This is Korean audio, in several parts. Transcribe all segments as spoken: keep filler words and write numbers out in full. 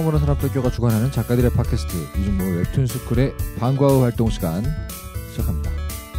성우는 산업대교가 주관하는 작가들의 팟캐스트 이중모 웹툰 스쿨의 방과 후 활동 시간 시작합니다.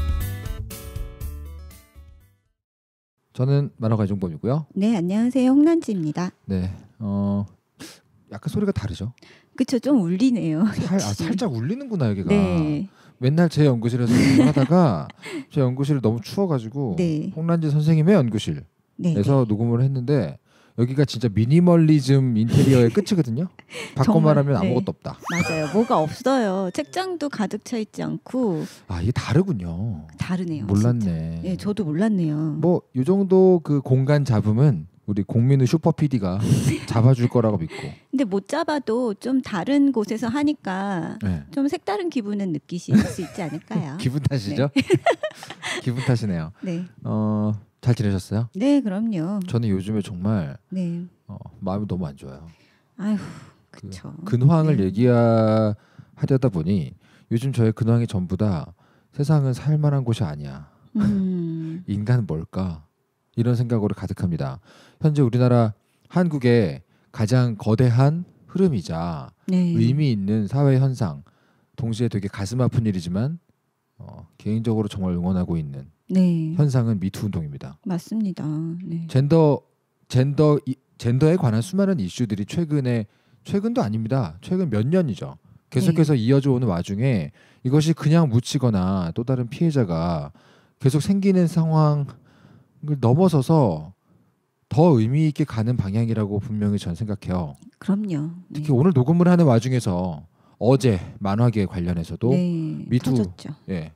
저는 만화가 이종범이고요. 네, 안녕하세요. 홍란지입니다. 네, 어 약간 소리가 다르죠? 그쵸, 좀 울리네요. 살, 아, 살짝 울리는구나 여기가. 네. 맨날 제 연구실에서 하다가 제 연구실이 너무 추워가지고 네. 홍란지 선생님의 연구실에서 네, 네. 녹음을 했는데 여기가 진짜 미니멀리즘 인테리어의 끝이거든요. 바꿔 말하면 네. 아무것도 없다. 맞아요. 뭐가 없어요. 책장도 가득 차 있지 않고. 아 이게 다르군요. 다르네요. 몰랐네. 진짜. 네, 저도 몰랐네요. 뭐 이 정도 그 공간 잡음은 우리 공민우 슈퍼 피디가 잡아줄 거라고 믿고. 근데 못 잡아도 좀 다른 곳에서 하니까 네. 좀 색다른 기분은 느끼실 수 있지 않을까요? 기분 탓이죠? 네. 기분 탓이네요. 네. 어, 잘 지내셨어요? 네, 그럼요. 저는 요즘에 정말 네. 어, 마음이 너무 안 좋아요. 아휴, 그 그쵸. 근황을 네. 얘기하려다 보니 요즘 저의 근황이 전부 다 세상은 살만한 곳이 아니야. 음. 인간은 뭘까? 이런 생각으로 가득합니다. 현재 우리나라 한국의 가장 거대한 흐름이자 네. 의미 있는 사회 현상, 동시에 되게 가슴 아픈 일이지만 어, 개인적으로 정말 응원하고 있는 네. 현상은 미투 운동입니다. 맞습니다. 네. 젠더 젠더 이, 젠더에 관한 수많은 이슈들이 최근에 최근도 아닙니다. 최근 몇 년이죠. 계속해서 네. 이어져 오는 와중에 이것이 그냥 묻히거나 또 다른 피해자가 계속 생기는 상황을 넘어서서 더 의미 있게 가는 방향이라고 분명히 전 생각해요. 그럼요. 네. 특히 오늘 녹음을 하는 와중에서 어제 만화계 관련해서도 네. 미투 터졌죠. 예,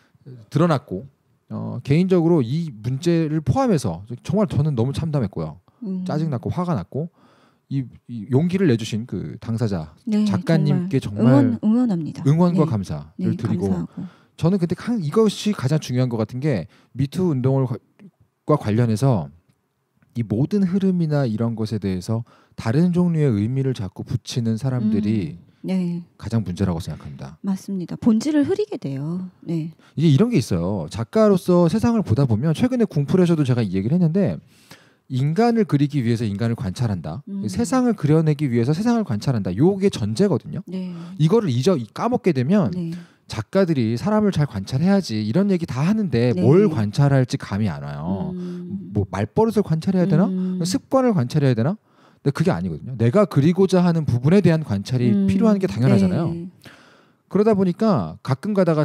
드러났고 어, 개인적으로 이 문제를 포함해서 정말 저는 너무 참담했고요. 음. 짜증났고 화가 났고 이, 이 용기를 내주신 그 당사자 네, 작가님께 정말, 응원, 응원합니다. 응원과 네. 감사를 네, 드리고 감사하고. 저는 근데 한, 이것이 가장 중요한 것 같은 게 미투 운동과 관련해서 이 모든 흐름이나 이런 것에 대해서 다른 종류의 의미를 자꾸 붙이는 사람들이 음, 네, 가장 문제라고 생각합니다. 맞습니다. 본질을 흐리게 돼요. 네, 이게 이런 게 있어요. 작가로서 세상을 보다 보면 최근에 궁풀에서도 제가 이 얘기를 했는데 인간을 그리기 위해서 인간을 관찰한다. 음. 세상을 그려내기 위해서 세상을 관찰한다. 요게 전제거든요. 네, 이거를 잊어 까먹게 되면 네, 작가들이 사람을 잘 관찰해야지 이런 얘기 다 하는데 네. 뭘 관찰할지 감이 안 와요. 음, 뭐 말버릇을 관찰해야 되나? 음, 습관을 관찰해야 되나? 근데 그게 아니거든요. 내가 그리고자 하는 부분에 대한 관찰이 음, 필요한 게 당연하잖아요. 네. 그러다 보니까 가끔 가다가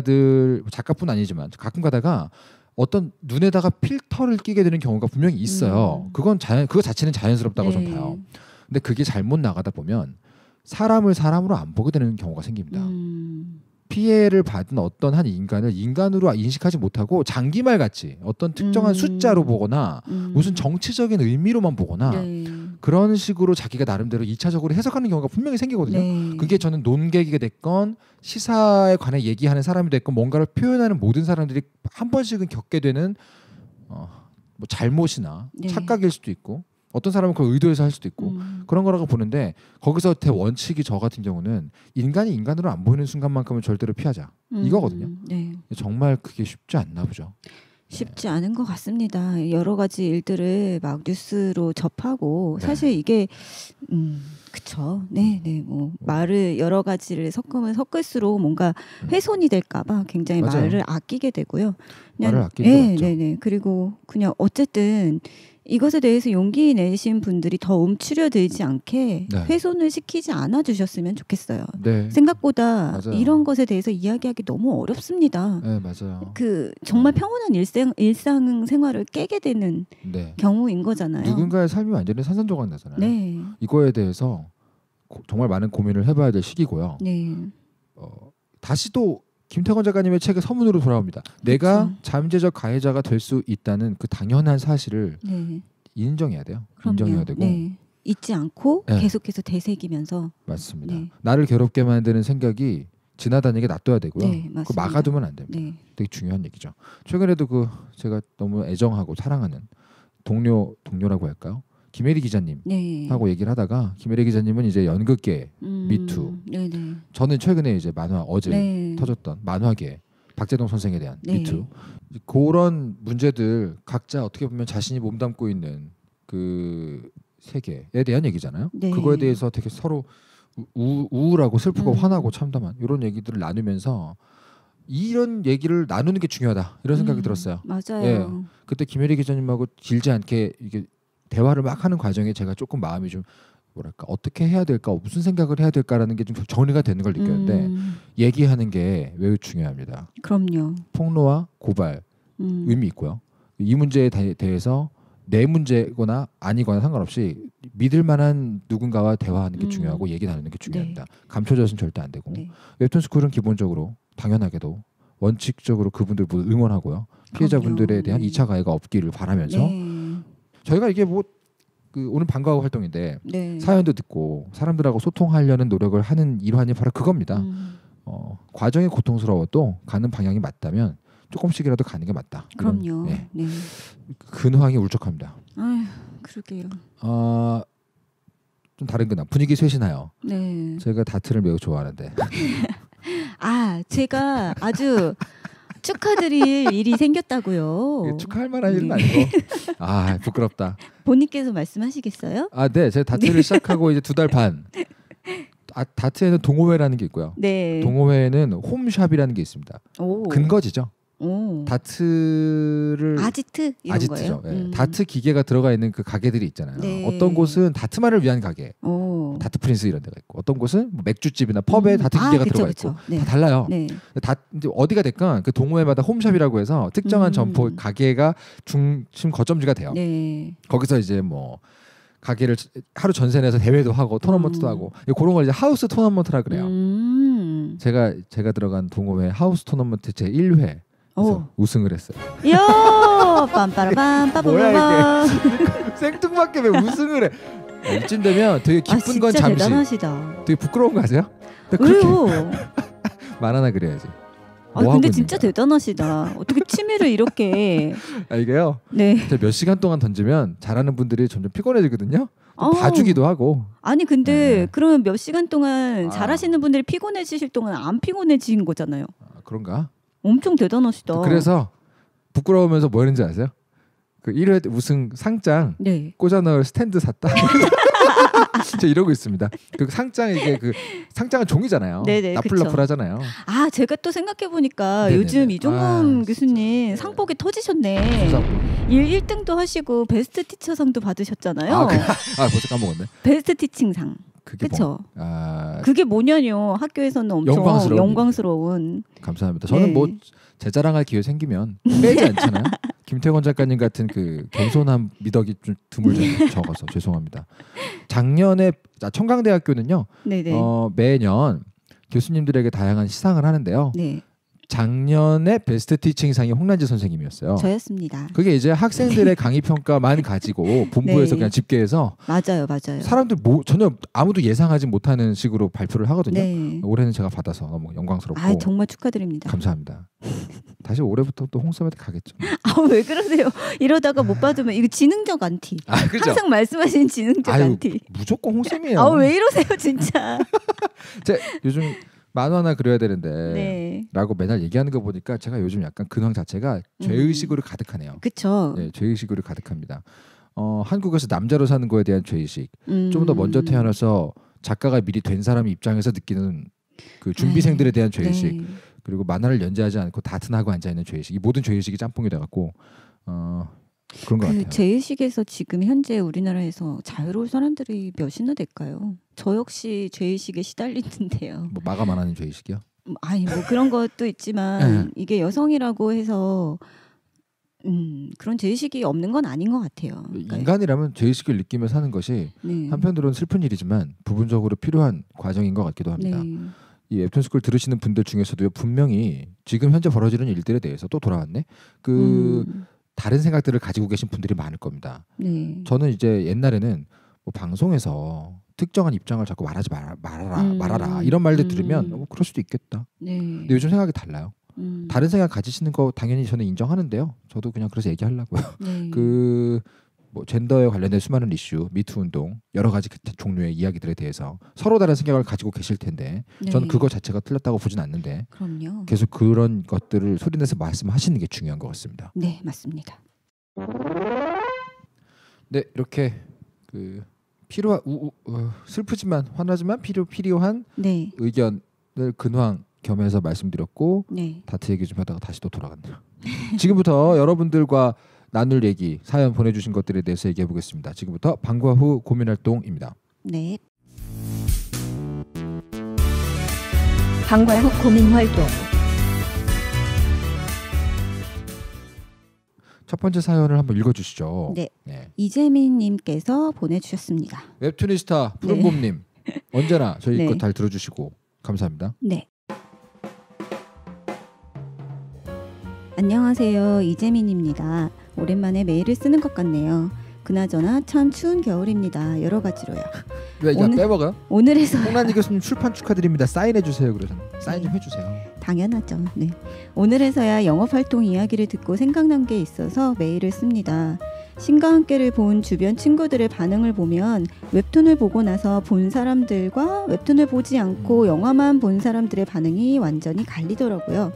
작가들 작가뿐 아니지만 가끔 가다가 어떤 눈에다가 필터를 끼게 되는 경우가 분명히 있어요. 음. 그건 자연 그거 자체는 자연스럽다고 네. 좀 봐요. 근데 그게 잘못 나가다 보면 사람을 사람으로 안 보게 되는 경우가 생깁니다. 음, 피해를 받은 어떤 한 인간을 인간으로 인식하지 못하고 장기말 같이 어떤 특정한 음. 숫자로 보거나 음, 무슨 정치적인 의미로만 보거나 네, 그런 식으로 자기가 나름대로 이 차적으로 해석하는 경우가 분명히 생기거든요. 네. 그게 저는 논객이 됐건 시사에 관해 얘기하는 사람이 됐건 뭔가를 표현하는 모든 사람들이 한 번씩은 겪게 되는 어, 뭐 잘못이나 네. 착각일 수도 있고 어떤 사람은 그걸 의도해서 할 수도 있고 음, 그런 거라고 보는데 거기서 대원칙이 저 같은 경우는 인간이 인간으로 안 보이는 순간만큼은 절대로 피하자 음, 이거거든요. 네. 정말 그게 쉽지 않나 보죠. 쉽지 않은 것 같습니다. 여러 가지 일들을 막 뉴스로 접하고 네. 사실 이게 음 그쵸. 네, 네. 뭐 말을 여러 가지를 섞으면 섞을수록 뭔가 훼손이 될까봐 굉장히 맞아요. 말을 아끼게 되고요. 말을 아끼는 네, 게 맞죠. 네, 네. 그리고 그냥 어쨌든 이것에 대해서 용기 내신 분들이 더 움츠려 들지 않게 네. 훼손을 시키지 않아 주셨으면 좋겠어요. 네, 생각보다 맞아요. 이런 것에 대해서 이야기하기 너무 어렵습니다. 네 맞아요. 그 정말 평온한 일상 일상 생활을 깨게 되는 네. 경우인 거잖아요. 누군가의 삶이 완전히 산산조각 나잖아요. 네, 이거에 대해서 고, 정말 많은 고민을 해봐야 될 시기고요. 네, 어, 다시 또 김태건 작가님의 책의 서문으로 돌아옵니다. 내가 그쵸. 잠재적 가해자가 될 수 있다는 그 당연한 사실을 네. 인정해야 돼요. 그럼요. 인정해야 되고 네. 잊지 않고 네. 계속해서 되새기면서 맞습니다. 네. 나를 괴롭게 만드는 생각이 지나다니게 놔둬야 되고요. 네, 그 맞습니다. 막아두면 안 됩니다. 네, 되게 중요한 얘기죠. 최근에도 그 제가 너무 애정하고 사랑하는 동료 동료라고 할까요? 김혜리 기자님 네. 하고 얘기를 하다가 김혜리 기자님은 이제 연극계 음, 미투. 네, 네. 저는 최근에 이제 만화 어제 네. 터졌던 만화계 박재동 선생에 대한 네. 미투 그런 문제들 각자 어떻게 보면 자신이 몸담고 있는 그 세계에 대한 얘기잖아요. 네. 그거에 대해서 되게 서로 우, 우울하고 슬프고 음. 화나고 참담한 이런 얘기들을 나누면서 이런 얘기를 나누는 게 중요하다 이런 생각이 음, 들었어요. 맞아요. 예. 그때 김혜리 기자님하고 길지 않게 이게 대화를 막 하는 과정에 제가 조금 마음이 좀 뭐랄까 어떻게 해야 될까 무슨 생각을 해야 될까라는 게 좀 정리가 되는 걸 느꼈는데 음, 얘기하는 게 매우 중요합니다. 그럼요. 폭로와 고발 음, 의미 있고요. 이 문제에 대- 대해서 내 문제거나 아니거나 상관없이 믿을 만한 누군가와 대화하는 게 음. 중요하고 얘기 나누는 게 중요합니다. 감춰져서는 절대 안 되고 네. 웹툰 스쿨은 기본적으로 당연하게도 원칙적으로 그분들 모두 응원하고요. 피해자분들에 그럼요. 대한 네. 이 차 가해가 없기를 바라면서 네. 저희가 이게 뭐 그 오늘 방과후 활동인데 네. 사연도 듣고 사람들하고 소통하려는 노력을 하는 일환이 바로 그겁니다. 음, 어, 과정이 고통스러워도 가는 방향이 맞다면 조금씩이라도 가는 게 맞다. 이런, 그럼요. 예, 네. 근황이 울적합니다. 아휴, 그러게요. 어, 좀 다른 근황 분위기 쇄신하여 네. 제가 다트를 매우 좋아하는데 아, 제가 아주 축하드릴 일이 생겼다고요. 이게 축하할 만한 일은 네. 아니고 아 부끄럽다. 본인께서 말씀하시겠어요? 아, 네, 제가 다트를 시작하고 이제 두 달 반. 아, 다트에는 동호회라는 게 있고요. 네. 동호회에는 홈샵이라는 게 있습니다. 오. 근거지죠. 오. 다트를 아지트 이런 아지트죠. 거예요? 예. 음. 다트 기계가 들어가 있는 그 가게들이 있잖아요. 네. 어떤 곳은 다트만을 위한 가게, 오. 다트 프린스 이런 데가 있고, 어떤 곳은 뭐 맥주집이나 펍에 음. 다트 아, 기계가 그쵸, 들어가 그쵸. 있고 네. 다 달라요. 네. 다 이제 어디가 됐건 그 동호회마다 홈샵이라고 해서 특정한 음. 점포 가게가 중심 거점지가 돼요. 네. 거기서 이제 뭐 가게를 하루 전세 내서 대회도 하고 토너먼트도 음. 하고 그런 걸 이제 하우스 토너먼트라 그래요. 음. 제가 제가 들어간 동호회 하우스 토너먼트 제 일 회에서 오. 우승을 했어요. 요 빰빠라밤 빠바바밤. 생뚱맞게 왜 우승을 해? 아, 이쯤 되면 되게 아, 기쁜 건 진짜 잠시. 대단하시다. 되게 부끄러운 거 아세요? 근데 그렇게 왜요? 말 하나 그래야지. 아, 뭐 하고 근데 있는 진짜 거야? 대단하시다. 어떻게 취미를 이렇게. 아, 이게요. 네. 제가 몇 시간 동안 던지면 잘하는 분들이 점점 피곤해지거든요. 어. 봐주기도 하고. 아니 근데 네. 그러면 몇 시간 동안 아. 잘하시는 분들이 피곤해지실 동안 안 피곤해진 거잖아요. 아, 그런가? 엄청 대단하시다. 그래서 부끄러우면서 뭐 했는지 아세요? 그 일 회 우승 상장 네. 꽂아 넣을 스탠드 샀다. 저 이러고 있습니다. 그 상장 이게 그 상장은 종이잖아요. 네네, 나풀나풀하잖아요. 아 제가 또 생각해 보니까 네네네. 요즘 이종범 아, 교수님 진짜. 상복이 터지셨네. 수상- 일 일 등도 하시고 베스트 티처상도 받으셨잖아요. 아, 그, 아 벌써 까먹었네. 베스트 티칭상. 그게 그쵸? 뭐, 아, 그게 뭐냐뇨. 학교에서는 엄청 영광스러운 영광스러운. 감사합니다. 저는 네. 뭐 제 자랑할 기회 생기면 빼지 않잖아요. 김태권 작가님 같은 그 겸손한 미덕이 좀 드물 적어서 죄송합니다. 작년에 아, 청강대학교는요 네네. 어, 매년 교수님들에게 다양한 시상을 하는데요. 네. 작년에 베스트 티칭상이 홍란지 선생님이었어요. 저였습니다. 그게 이제 학생들의 강의 평가만 가지고 본부에서 네. 그냥 집계해서 맞아요, 맞아요. 사람들 뭐, 전혀 아무도 예상하지 못하는 식으로 발표를 하거든요. 네. 올해는 제가 받아서 너무 영광스럽고 아 정말 축하드립니다. 감사합니다. 다시 올해부터 또 홍쌤한테 가겠죠. 아 왜 그러세요? 이러다가 못 받으면 이거 지능적 안티. 아 그죠? 항상 말씀하시는 지능적 아유 안티. 무조건 홍쌤이에요. 아 왜 이러세요 진짜. 제 요즘 만화나 그려야 되는데 네. 라고 맨날 얘기하는 거 보니까 제가 요즘 약간 근황 자체가 죄의식으로 가득하네요. 그쵸. 네, 죄의식으로 가득합니다. 어, 한국에서 남자로 사는 거에 대한 죄의식. 음. 좀 더 먼저 태어나서 작가가 미리 된 사람 입장에서 느끼는 그 준비생들에 대한 죄의식. 네. 그리고 만화를 연재하지 않고 다튼하고 앉아 있는 죄의식. 이 모든 죄의식이 짬뽕이 돼갖고 어, 그런 것 그 같아요. 죄의식에서 지금 현재 우리나라에서 자유로울 사람들이 몇이나 될까요? 저 역시 죄의식에 시달리는데요. 뭐 마감 안 하는 죄의식이요? 음, 아니 뭐 그런 것도 있지만 이게 여성이라고 해서 음, 그런 죄의식이 없는 건 아닌 것 같아요. 그러니까, 인간이라면 죄의식을 느끼며 사는 것이 네. 한편으로는 슬픈 일이지만 부분적으로 필요한 과정인 것 같기도 합니다. 네. 이 웹툰스쿨 들으시는 분들 중에서도 분명히 지금 현재 벌어지는 일들에 대해서 또 돌아왔네. 그 음, 다른 생각들을 가지고 계신 분들이 많을 겁니다. 네. 저는 이제 옛날에는 뭐 방송에서 특정한 입장을 자꾸 말하지 말아, 말아라 음, 말아라 이런 말들 음. 들으면 어, 그럴 수도 있겠다. 네. 근데 요즘 생각이 달라요. 음, 다른 생각 가지시는 거 당연히 저는 인정하는데요. 저도 그냥 그래서 얘기하려고요. 네. 그 뭐 젠더에 관련된 수많은 이슈, 미투 운동, 여러 가지 그 종류의 이야기들에 대해서 서로 다른 생각을 가지고 계실 텐데 네. 저는 그거 자체가 틀렸다고 보진 않는데 그럼요. 계속 그런 것들을 소리내서 말씀하시는 게 중요한 것 같습니다. 네, 맞습니다. 네, 이렇게 그 필요한 우, 우, 어, 슬프지만 화나지만 필요 필요한 네. 의견을 근황 겸해서 말씀드렸고 네. 다트 얘기 좀 하다가 다시 또 돌아갔네요. 지금부터 여러분들과 나눌 얘기 사연 보내주신 것들에 대해서 얘기해 보겠습니다. 지금부터 방과 후 고민활동입니다. 네. 방과 후 고민활동. 첫 번째 사연을 한번 읽어주시죠. 네. 네. 이재민님께서 보내주셨습니다. 웹툰이스타 푸른봄님 네. 언제나 저희 네. 것 잘 들어주시고 감사합니다. 네. 안녕하세요. 이재민입니다. 오랜만에 메일을 쓰는 것 같네요. 그나저나 참 추운 겨울입니다. 여러 가지로요. 왜 이거 오늘- 빼먹어요? 오늘에서 홍란이 교수님 출판 축하드립니다. 사인해 주세요. 그래서 사인 좀 해주세요. 당연하죠. 네. 오늘에서야 영업 활동 이야기를 듣고 생각난 게 있어서 메일을 씁니다. 신과 함께를 본 주변 친구들의 반응을 보면 웹툰을 보고 나서 본 사람들과 웹툰을 보지 않고 영화만 본 사람들의 반응이 완전히 갈리더라고요.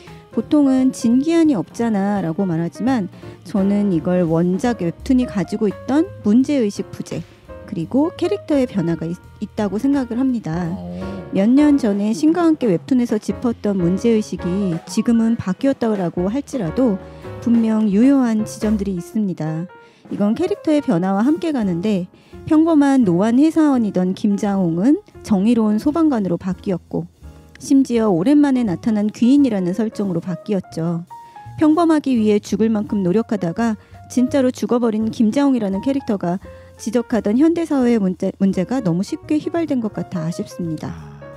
보통은 진기한이 없잖아 라고 말하지만 저는 이걸 원작 웹툰이 가지고 있던 문제의식 부재 그리고 캐릭터의 변화가 있, 있다고 생각을 합니다. 어. 몇 년 전에 신과 함께 웹툰에서 짚었던 문제의식이 지금은 바뀌었다고 할지라도 분명 유효한 지점들이 있습니다. 이건 캐릭터의 변화와 함께 가는데 평범한 노안 회사원이던 김장홍은 정의로운 소방관으로 바뀌었고 심지어 오랜만에 나타난 귀인이라는 설정으로 바뀌었죠. 평범하기 위해 죽을 만큼 노력하다가 진짜로 죽어버린 김장홍이라는 캐릭터가 지적하던 현대사회의 문제, 문제가 너무 쉽게 휘발된 것 같아 아쉽습니다.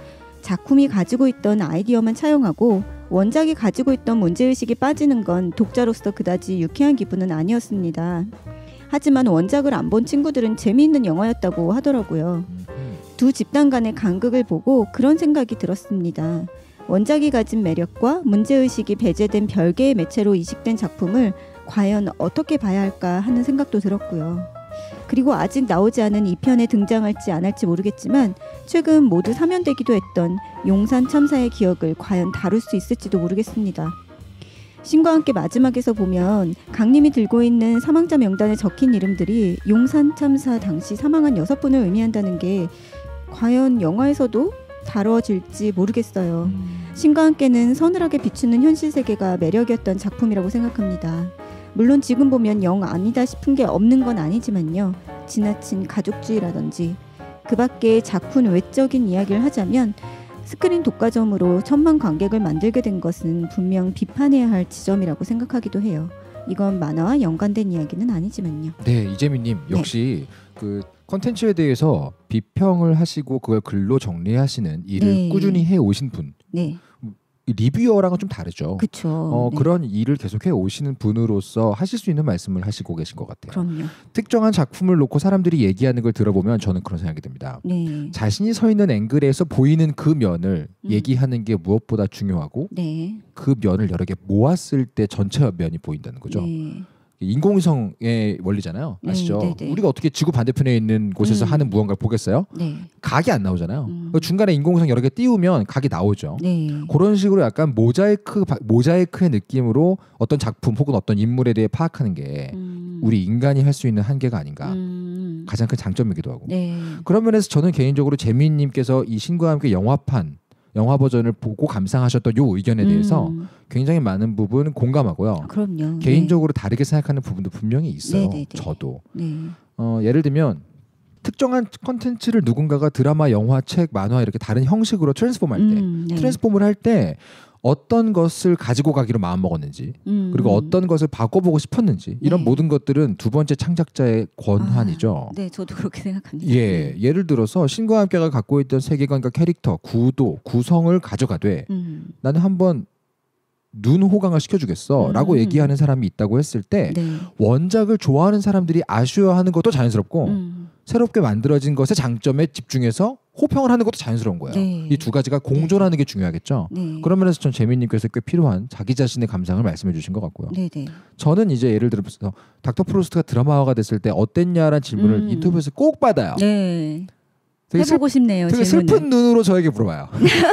작품이 가지고 있던 아이디어만 차용하고 원작이 가지고 있던 문제의식이 빠지는 건 독자로서 그다지 유쾌한 기분은 아니었습니다. 하지만 원작을 안 본 친구들은 재미있는 영화였다고 하더라고요. 두 집단 간의 간극을 보고 그런 생각이 들었습니다. 원작이 가진 매력과 문제의식이 배제된 별개의 매체로 이식된 작품을 과연 어떻게 봐야 할까 하는 생각도 들었고요. 그리고 아직 나오지 않은 이 편에 등장할지 안 할지 모르겠지만 최근 모두 사면되기도 했던 용산 참사의 기억을 과연 다룰 수 있을지도 모르겠습니다. 신과 함께 마지막에서 보면 강림이 들고 있는 사망자 명단에 적힌 이름들이 용산 참사 당시 사망한 여섯 분을 의미한다는 게 과연 영화에서도 다뤄질지 모르겠어요. 신과 함께는 서늘하게 비추는 현실 세계가 매력이었던 작품이라고 생각합니다. 물론 지금 보면 영 아니다 싶은 게 없는 건 아니지만요. 지나친 가족주의라든지 그 밖에 작품 외적인 이야기를 하자면 스크린 독과점으로 천만 관객을 만들게 된 것은 분명 비판해야 할 지점이라고 생각하기도 해요. 이건 만화와 연관된 이야기는 아니지만요. 네, 이재민님 역시 그 컨텐츠에 대해서 비평을 하시고 그걸 글로 정리하시는 일을 네. 꾸준히 해 오신 분. 네, 리뷰어랑은 좀 다르죠. 그렇죠. 어, 네. 그런 일을 계속해 오시는 분으로서 하실 수 있는 말씀을 하시고 계신 것 같아요. 그럼요. 특정한 작품을 놓고 사람들이 얘기하는 걸 들어보면 저는 그런 생각이 듭니다. 네, 자신이 서 있는 앵글에서 보이는 그 면을 음. 얘기하는 게 무엇보다 중요하고 네, 그 면을 여러 개 모았을 때 전체 면이 보인다는 거죠. 네, 인공위성의 원리잖아요. 네, 아시죠? 네, 네. 우리가 어떻게 지구 반대편에 있는 곳에서 음. 하는 무언가를 보겠어요? 네, 각이 안 나오잖아요. 음. 그 중간에 인공위성 여러 개 띄우면 각이 나오죠. 네, 그런 식으로 약간 모자이크 모자이크의 느낌으로 어떤 작품 혹은 어떤 인물에 대해 파악하는 게 음. 우리 인간이 할 수 있는 한계가 아닌가. 음. 가장 큰 장점이기도 하고. 네, 그런 면에서 저는 개인적으로 재민님께서 이 신과 함께 영화판 영화 버전을 보고 감상하셨던 요 의견에 대해서 음. 굉장히 많은 부분 공감하고요. 그럼요. 개인적으로 다르게 생각하는 부분도 분명히 있어요. 네, 네, 네. 저도 네, 어, 예를 들면 특정한 컨텐츠를 누군가가 드라마, 영화, 책, 만화 이렇게 다른 형식으로 트랜스폼할 때 음, 네. 트랜스폼을 할 때 어떤 것을 가지고 가기로 마음먹었는지 음. 그리고 어떤 것을 바꿔보고 싶었는지 이런 네. 모든 것들은 두 번째 창작자의 권한이죠. 아, 네, 저도 그렇게 생각합니다. 예, 예를 들어서 신과 함께가 갖고 있던 세계관과 캐릭터, 구도, 구성을 가져가되 음. 나는 한번 눈 호강을 시켜주겠어 라고 음. 얘기하는 사람이 있다고 했을 때 네. 원작을 좋아하는 사람들이 아쉬워하는 것도 자연스럽고 음. 새롭게 만들어진 것의 장점에 집중해서 호평을 하는 것도 자연스러운 거예요. 네. 이 두 가지가 공존하는 게 중요하겠죠. 네. 그런 면에서 전 재민님께서 꽤 필요한 자기 자신의 감상을 말씀해 주신 것 같고요. 네, 네. 저는 이제 예를 들어서 닥터 프로스트가 드라마화가 됐을 때 어땠냐라는 질문을 음. 인터뷰에서 꼭 받아요. 네. 되게, 해보고 싶네요. 되게 질문을. 슬픈 눈으로 저에게 물어봐요.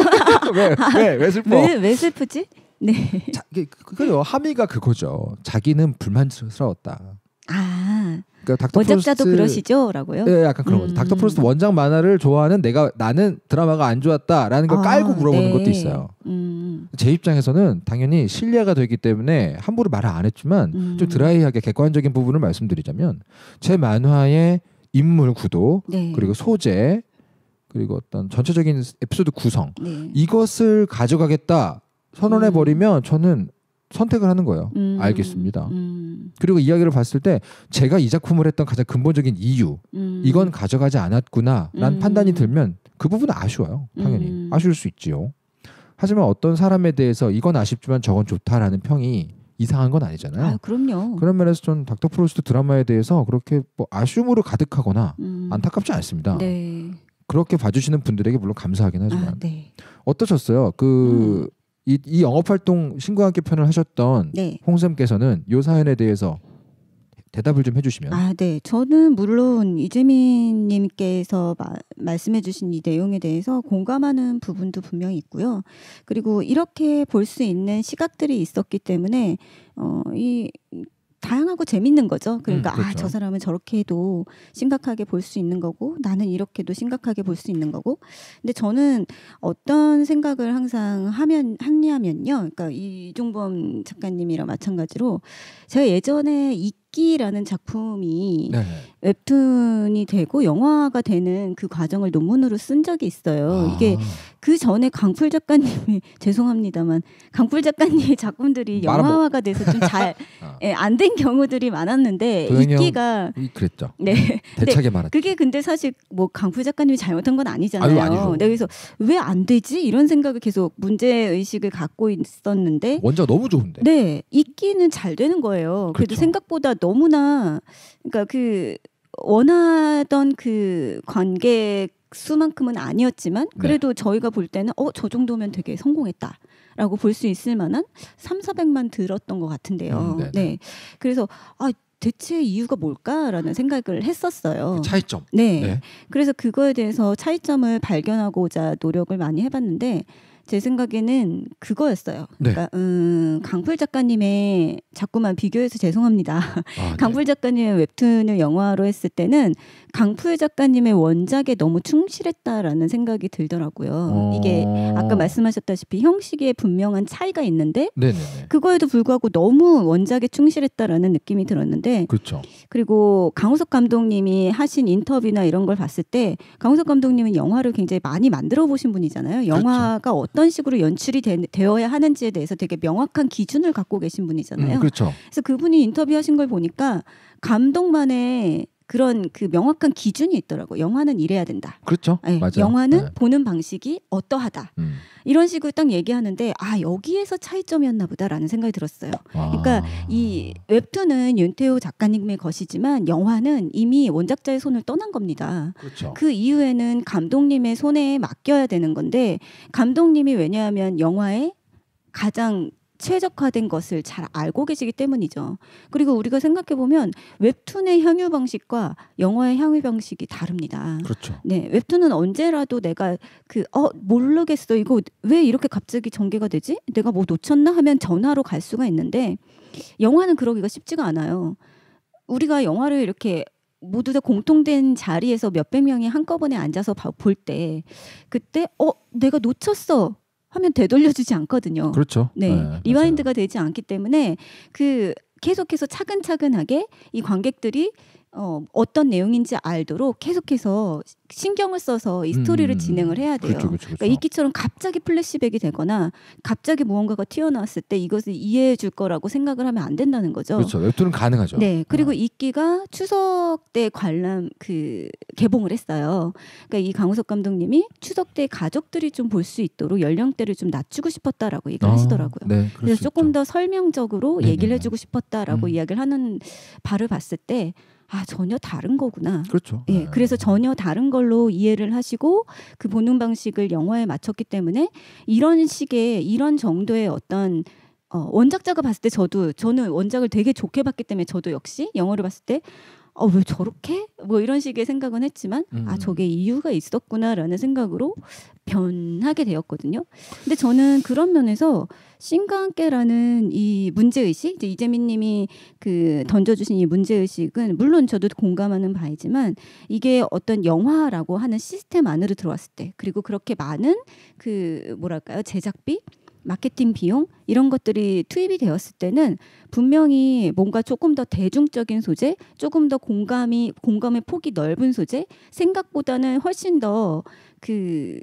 왜, 왜, 왜 슬퍼? 왜, 왜 슬프지? 네. 자, 그, 그거요. 함의가 그거죠. 자기는 불만스러웠다. 아, 그러니까 닥터 원작자도 프로스트, 그러시죠라고요? 예, 약간 그런 거죠. 음. 닥터 프로스트 원작 만화를 좋아하는 내가 나는 드라마가 안 좋았다라는 걸 아, 깔고 물어보는 네. 것도 있어요. 음. 제 입장에서는 당연히 신뢰가 되기 때문에 함부로 말을 안 했지만 음. 좀 드라이하게 객관적인 부분을 말씀드리자면 제 만화의 인물 구도 네. 그리고 소재 그리고 어떤 전체적인 에피소드 구성 네. 이것을 가져가겠다 선언해 음. 버리면 저는 선택을 하는 거예요. 음. 알겠습니다. 음. 그리고 이야기를 봤을 때 제가 이 작품을 했던 가장 근본적인 이유 음. 이건 가져가지 않았구나라는 음. 판단이 들면 그 부분은 아쉬워요. 당연히 음. 아쉬울 수 있지요. 하지만 어떤 사람에 대해서 이건 아쉽지만 저건 좋다라는 평이 이상한 건 아니잖아요. 아, 그럼요. 그런 면에서 전 닥터 프로스트 드라마에 대해서 그렇게 뭐 아쉬움으로 가득하거나 음. 안타깝지 않습니다. 네. 그렇게 봐주시는 분들에게 물론 감사하긴 하지만 아, 네. 어떠셨어요? 그 이 이 영업활동 신과 함께 편을 하셨던 네. 홍쌤께서는 이 사연에 대해서 대답을 좀 해주시면. 아, 네. 저는 물론 이재민 님께서 마, 말씀해 주신 이 내용에 대해서 공감하는 부분도 분명히 있고요. 그리고 이렇게 볼 수 있는 시각들이 있었기 때문에 어, 이 다양하고 재밌는 거죠. 그러니까 음, 그렇죠. 아, 저 사람은 저렇게 해도 심각하게 볼 수 있는 거고 나는 이렇게도 심각하게 볼 수 있는 거고. 근데 저는 어떤 생각을 항상 하면 하냐면요. 그러니까 이종범 작가님이랑 마찬가지로 제가 예전에 이끼라는 작품이 네. 웹툰이 되고 영화가 되는 그 과정을 논문으로 쓴 적이 있어요. 아, 이게 그 전에 강풀 작가님이 죄송합니다만 강풀 작가님의 작품들이 말아 먹- 영화화가 돼서 좀 잘 아, 안 된 경우들이 많았는데 도영이 형- 이끼가 이- 그랬죠. 네. 대차게 말았죠. 그게 근데 사실 뭐 강풀 작가님이 잘못한 건 아니잖아요. 아유, 아니죠. 네, 그래서 왜 안 되지? 이런 생각을 계속 문제 의식을 갖고 있었는데 원작 너무 좋은데. 네, 이끼는 잘 되는 거예요. 그래도 그렇죠. 생각보다 너무나 그러니까 그 원하던 그 관객 수만큼은 아니었지만 그래도 저희가 볼 때는 어, 저 정도면 되게 성공했다라고 볼 수 있을 만한 삼사백만 들었던 것 같은데요. 음, 네네. 네, 그래서 아 대체 이유가 뭘까라는 생각을 했었어요. 그 차이점. 네. 네. 그래서 그거에 대해서 차이점을 발견하고자 노력을 많이 해봤는데 제 생각에는 그거였어요. 네. 그러니까 음, 강풀 작가님의 자꾸만 비교해서 죄송합니다. 아, 강풀 작가님의 웹툰을 영화로 했을 때는 강풀 작가님의 원작에 너무 충실했다라는 생각이 들더라고요. 어... 이게 아까 말씀하셨다시피 형식에 분명한 차이가 있는데 네네네. 그거에도 불구하고 너무 원작에 충실했다라는 느낌이 들었는데 그렇죠. 그리고 강우석 감독님이 하신 인터뷰나 이런 걸 봤을 때 강우석 감독님은 영화를 굉장히 많이 만들어 보신 분이잖아요. 영화가 어떤 식으로 연출이 되, 되어야 하는지에 대해서 되게 명확한 기준을 갖고 계신 분이잖아요. 음, 그렇죠. 그래서 그분이 인터뷰하신 걸 보니까 감독만의 그런 그 명확한 기준이 있더라고요. 영화는 이래야 된다. 그렇죠. 네, 맞아요. 영화는 네. 보는 방식이 어떠하다. 음. 이런 식으로 딱 얘기하는데 아 여기에서 차이점이었나 보다라는 생각이 들었어요. 그러니까 아. 이 웹툰은 윤태호 작가님의 것이지만 영화는 이미 원작자의 손을 떠난 겁니다. 그렇죠. 그 이후에는 감독님의 손에 맡겨야 되는 건데 감독님이 왜냐하면 영화에 가장 최적화된 것을 잘 알고 계시기 때문이죠. 그리고 우리가 생각해 보면 웹툰의 향유 방식과 영화의 향유 방식이 다릅니다. 그렇죠. 네, 웹툰은 언제라도 내가 그 어 모르겠어 이거 왜 이렇게 갑자기 전개가 되지? 내가 뭐 놓쳤나 하면 전화로 갈 수가 있는데 영화는 그러기가 쉽지가 않아요. 우리가 영화를 이렇게 모두 다 공통된 자리에서 몇백 명이 한꺼번에 앉아서 볼 때 그때 어 내가 놓쳤어 하면 되돌려주지 않거든요. 그렇죠. 네, 네, 리와인드가 맞아요. 되지 않기 때문에 그 계속해서 차근차근하게 이 관객들이 어, 어떤 내용인지 알도록 계속해서 신경을 써서 이 스토리를 음, 진행을 해야 돼요. 그렇죠, 그렇죠, 그렇죠. 그러니까 이끼처럼 갑자기 플래시백이 되거나 갑자기 무언가가 튀어나왔을 때 이것을 이해해 줄 거라고 생각을 하면 안 된다는 거죠. 그렇죠. 웹툰은 가능하죠. 네, 그리고 어. 이끼가 추석 때 관람 그 개봉을 했어요. 그러니까 이 강우석 감독님이 추석 때 가족들이 좀 볼 수 있도록 연령대를 좀 낮추고 싶었다라고 얘기를 아, 하시더라고요. 네, 그럴 그래서 수 조금 있죠. 더 설명적으로 네네네. 얘기를 해주고 싶었다라고 음. 이야기를 하는 바를 봤을 때 아 전혀 다른 거구나. 그렇죠. 예, 네. 그래서 전혀 다른 걸로 이해를 하시고 그 보는 방식을 영화에 맞췄기 때문에 이런 식의 이런 정도의 어떤 어, 원작자가 봤을 때 저도 저는 원작을 되게 좋게 봤기 때문에 저도 역시 영화를 봤을 때 어, 왜 저렇게? 뭐 이런 식의 생각은 했지만 음. 아 저게 이유가 있었구나라는 생각으로 변하게 되었거든요. 근데 저는 그런 면에서 신과 함께라는 이 문제의식, 이제 이재민님이 그 던져주신 이 문제의식은 물론 저도 공감하는 바이지만 이게 어떤 영화라고 하는 시스템 안으로 들어왔을 때 그리고 그렇게 많은 그 뭐랄까요 제작비 마케팅 비용 이런 것들이 투입이 되었을 때는 분명히 뭔가 조금 더 대중적인 소재, 조금 더 공감이 공감의 폭이 넓은 소재, 생각보다는 훨씬 더 그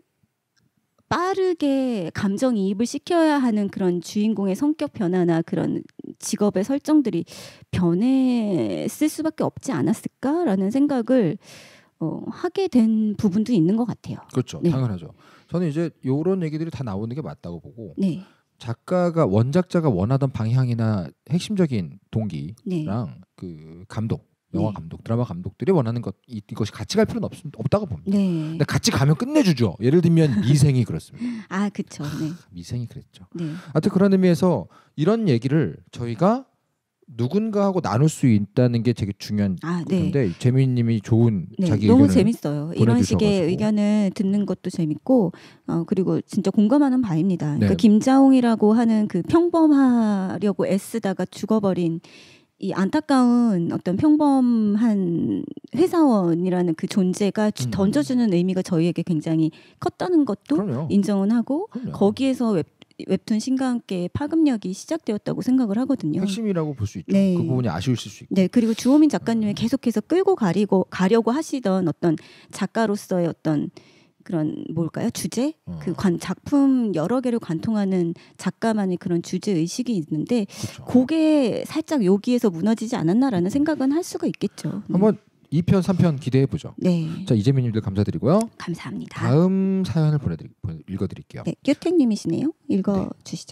빠르게 감정이입을 시켜야 하는 그런 주인공의 성격 변화나 그런 직업의 설정들이 변했을 수밖에 없지 않았을까라는 생각을 어, 하게 된 부분도 있는 것 같아요. 그렇죠. 네. 당연하죠. 저는 이제 이런 얘기들이 다 나오는 게 맞다고 보고 네, 작가가 원작자가 원하던 방향이나 핵심적인 동기랑 네, 그 감독, 영화 네. 감독, 드라마 감독들이 원하는 것 이, 이것이 같이 갈 필요는 없, 없다고 봅니다. 네. 근데 같이 가면 끝내주죠. 예를 들면 미생이 그렇습니다. 아, 그렇죠. 네, 미생이 그랬죠. 네, 하여튼 그런 의미에서 이런 얘기를 저희가 누군가하고 나눌 수 있다는 게 되게 중요한 아, 네. 건데 재민님이 좋은 네, 자기 너무 의견을 재밌어요. 이런 보내주셔가지고. 식의 의견을 듣는 것도 재밌고, 어, 그리고 진짜 공감하는 바입니다. 그러니까 네. 김자홍이라고 하는 그 평범하려고 애쓰다가 죽어버린 이 안타까운 어떤 평범한 회사원이라는 그 존재가 주- 음. 던져주는 의미가 저희에게 굉장히 컸다는 것도 그럼요. 인정은 하고 그럼요. 거기에서 웹, 웹툰 신과 함께 파급력이 시작되었다고 생각을 하거든요. 핵심이라고 볼 수 있죠. 네. 그 부분이 아쉬우실 수 있고. 네, 그리고 주호민 작가님이 계속해서 끌고 가리고 가려고 하시던 어떤 작가로서의 어떤 그런 뭘까요? 주제? 어. 그 관, 작품 여러 개를 관통하는 작가만의 그런 주제 의식이 있는데 그렇죠. 그게 살짝 여기에서 무너지지 않았나라는 생각은 할 수가 있겠죠. 네. 한번 이 편, 삼 편 기대해 보죠. 네, 자, 이재민님들 감사드리고요. 감사합니다. 다음 사연을 보내드리, 보내- 읽어드릴게요. 네, 큐택님이시네요. 읽어주시죠.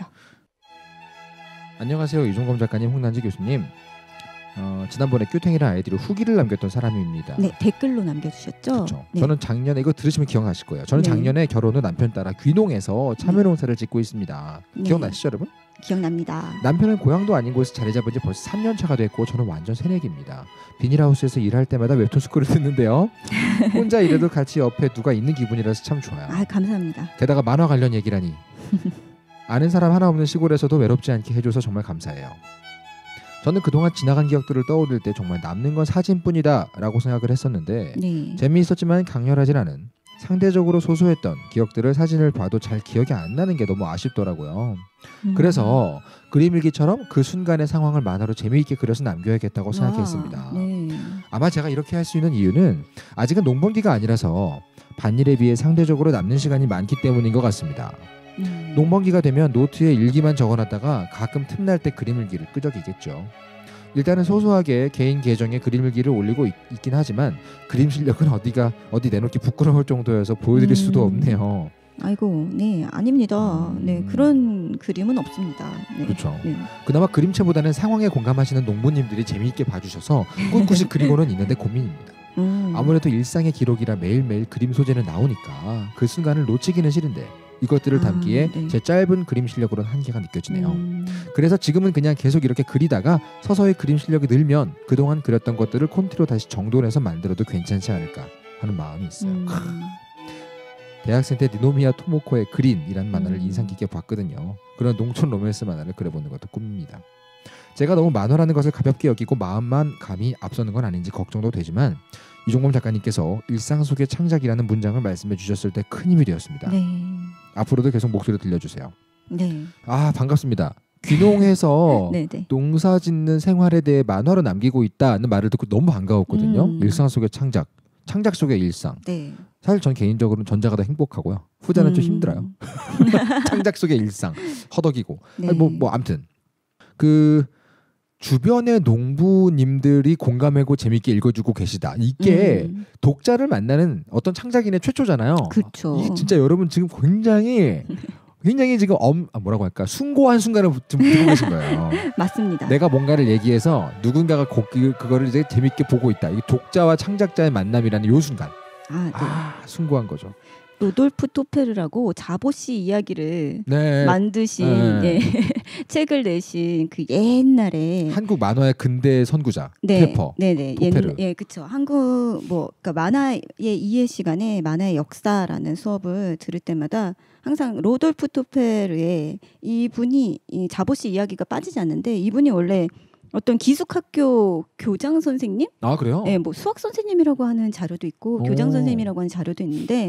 안녕하세요, 이종검 작가님, 홍난지 교수님. 어, 지난번에 큐탱이라는 아이디로 후기를 남겼던 사람입니다. 네, 댓글로 남겨주셨죠. 그렇죠. 네. 저는 작년에 이거 들으시면 기억나실 거예요. 저는 네. 작년에 결혼 후 남편 따라 귀농해서 참외농사를 짓고 있습니다. 네. 기억나시죠, 여러분? 기억납니다. 남편은 고향도 아닌 곳에 자리 잡은 지 벌써 삼 년 차가 됐고 저는 완전 새내기입니다. 비닐하우스에서 일할 때마다 웹툰 스쿨을 듣는데요. 혼자 일해도 같이 옆에 누가 있는 기분이라서 참 좋아요. 아, 감사합니다. 게다가 만화 관련 얘기라니. 아는 사람 하나 없는 시골에서도 외롭지 않게 해줘서 정말 감사해요. 저는 그동안 지나간 기억들을 떠올릴 때 정말 남는 건 사진뿐이다 라고 생각을 했었는데 네. 재미있었지만 강렬하진 않은 상대적으로 소소했던 기억들을 사진을 봐도 잘 기억이 안 나는 게 너무 아쉽더라고요. 음. 그래서 그림 일기처럼 그 순간의 상황을 만화로 재미있게 그려서 남겨야겠다고 와, 생각했습니다. 네. 아마 제가 이렇게 할 수 있는 이유는 아직은 농번기가 아니라서 반일에 비해 상대적으로 남는 시간이 많기 때문인 것 같습니다. 음. 농번기가 되면 노트에 일기만 적어놨다가 가끔 틈날 때 그림 일기를 끄적이겠죠. 일단은 소소하게 개인 계정에 그림 일기를 올리고 있, 있긴 하지만 그림 실력은 어디가 어디 내놓기 부끄러울 정도여서 보여드릴 음. 수도 없네요. 아이고, 네, 아닙니다. 음. 네, 그런 그림은 없습니다. 네. 그렇죠. 네. 그나마 그림체보다는 상황에 공감하시는 농부님들이 재미있게 봐주셔서 꿋꿋이 그리고는 있는데 고민입니다. 음. 아무래도 일상의 기록이라 매일매일 그림 소재는 나오니까 그 순간을 놓치기는 싫은데 이것들을 아, 담기에 네. 제 짧은 그림 실력으로는 한계가 느껴지네요. 음. 그래서 지금은 그냥 계속 이렇게 그리다가 서서히 그림 실력이 늘면 그동안 그렸던 것들을 콘티로 다시 정돈해서 만들어도 괜찮지 않을까 하는 마음이 있어요. 음. 대학생 때 니노미야 토모코의 그린이라는 만화를 음. 인상 깊게 봤거든요. 그런 농촌 로맨스 만화를 그려보는 것도 꿈입니다. 제가 너무 만화라는 것을 가볍게 여기고 마음만 감히 앞서는 건 아닌지 걱정도 되지만 이종범 작가님께서 일상 속의 창작이라는 문장을 말씀해 주셨을 때 큰 힘이 되었습니다. 네. 앞으로도 계속 목소리 들려주세요. 네. 아, 반갑습니다. 귀농해서 네, 네. 농사 짓는 생활에 대해 만화로 남기고 있다는 말을 듣고 너무 반가웠거든요. 음. 일상 속의 창작, 창작 속의 일상. 네. 사실 전 개인적으로는 전자가 더 행복하고요. 후자는 좀 음. 힘들어요. 창작 속의 일상, 허덕이고. 네. 아니, 뭐, 뭐 아무튼 그 주변의 농부님들이 공감하고 재밌게 읽어주고 계시다. 이게 음. 독자를 만나는 어떤 창작인의 최초잖아요. 그렇죠. 이게 진짜 여러분 지금 굉장히 굉장히 지금 엄 아, 뭐라고 할까 숭고한 순간을 지금 듣고 계신 거예요. 맞습니다. 내가 뭔가를 얘기해서 누군가가 고, 그, 그거를 이제 재밌게 보고 있다. 이 독자와 창작자의 만남이라는 요 순간. 아, 네. 아, 숭고한 거죠. 로돌프 토페르라고 자보시 이야기를 네. 만드신 네. 예, 책을 내신 그 옛날에 한국 만화의 근대 선구자 네, 페퍼. 네네, 토페르. 예, 그렇죠. 한국 뭐 그러니까 만화의 이해 시간에 만화의 역사라는 수업을 들을 때마다 항상 로돌프 토페르의 이분이 이 자보시 이야기가 빠지지 않는데 이분이 원래 어떤 기숙학교 교장 선생님? 아 그래요? 네, 뭐 수학 선생님이라고 하는 자료도 있고 오. 교장 선생님이라고 하는 자료도 있는데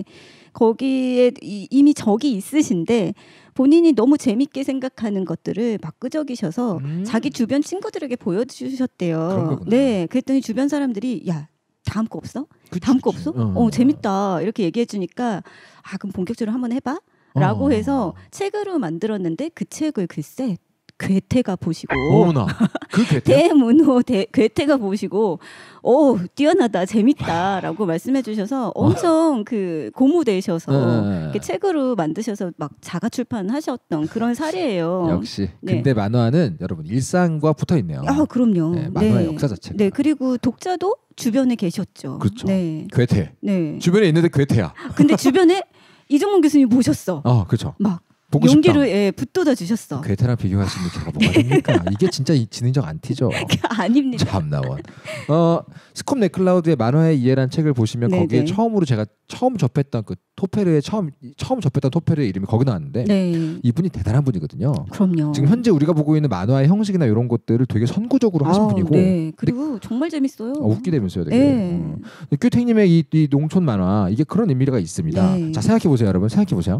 거기에 이, 이미 적이 있으신데 본인이 너무 재밌게 생각하는 것들을 막 끄적이셔서 음. 자기 주변 친구들에게 그런 보여주셨대요. 거구나. 네, 그랬더니 주변 사람들이 야 다음 거 없어? 그치, 다음 거 그치. 없어? 어. 어 재밌다 이렇게 얘기해 주니까 아 그럼 본격적으로 한번 해봐. 라고 어. 해서 책으로 만들었는데 그 책을 글쎄 괴테가 보시고 어머나 그 괴테. 대문호 대, 괴테가 보시고 오 뛰어나다 재밌다라고 말씀해 주셔서 엄청 그 고무되셔서 네. 이렇게 책으로 만드셔서 막 자가 출판하셨던 그런 사례예요. 역시 네. 근대 만화는 여러분 일상과 붙어 있네요. 아 그럼요. 네, 만화의 역사 자체가. 네 그리고 독자도 주변에 계셨죠. 그렇죠. 네. 괴테. 네. 주변에 있는데 괴테야. 근데 주변에 이정문 교수님 모셨어. 어 그렇죠. 막 보고 용기를 싶다. 예, 붙돋아 주셨어. 괴테랑 비교할 수 있는 제가 뭐가 됩니까? 이게 진짜 이 지능적 안티죠. 아닙니다. 참나원. 어 스콥 네클라우드의 만화의 이해란 책을 보시면 네네. 거기에 처음으로 제가 처음 접했던 그 토페르의 처음 처음 접했던 토페르의 이름이 거기 나왔는데 네. 이분이 대단한 분이거든요. 그럼요. 지금 현재 우리가 보고 있는 만화의 형식이나 이런 것들을 되게 선구적으로 하신 아우, 분이고 네. 그리고 정말 재밌어요. 어, 웃기다면서요, 되게. 네. 어. 큐택님의 이, 이 농촌 만화 이게 그런 의미가 있습니다. 네. 자 생각해 보세요, 여러분. 생각해 보세요.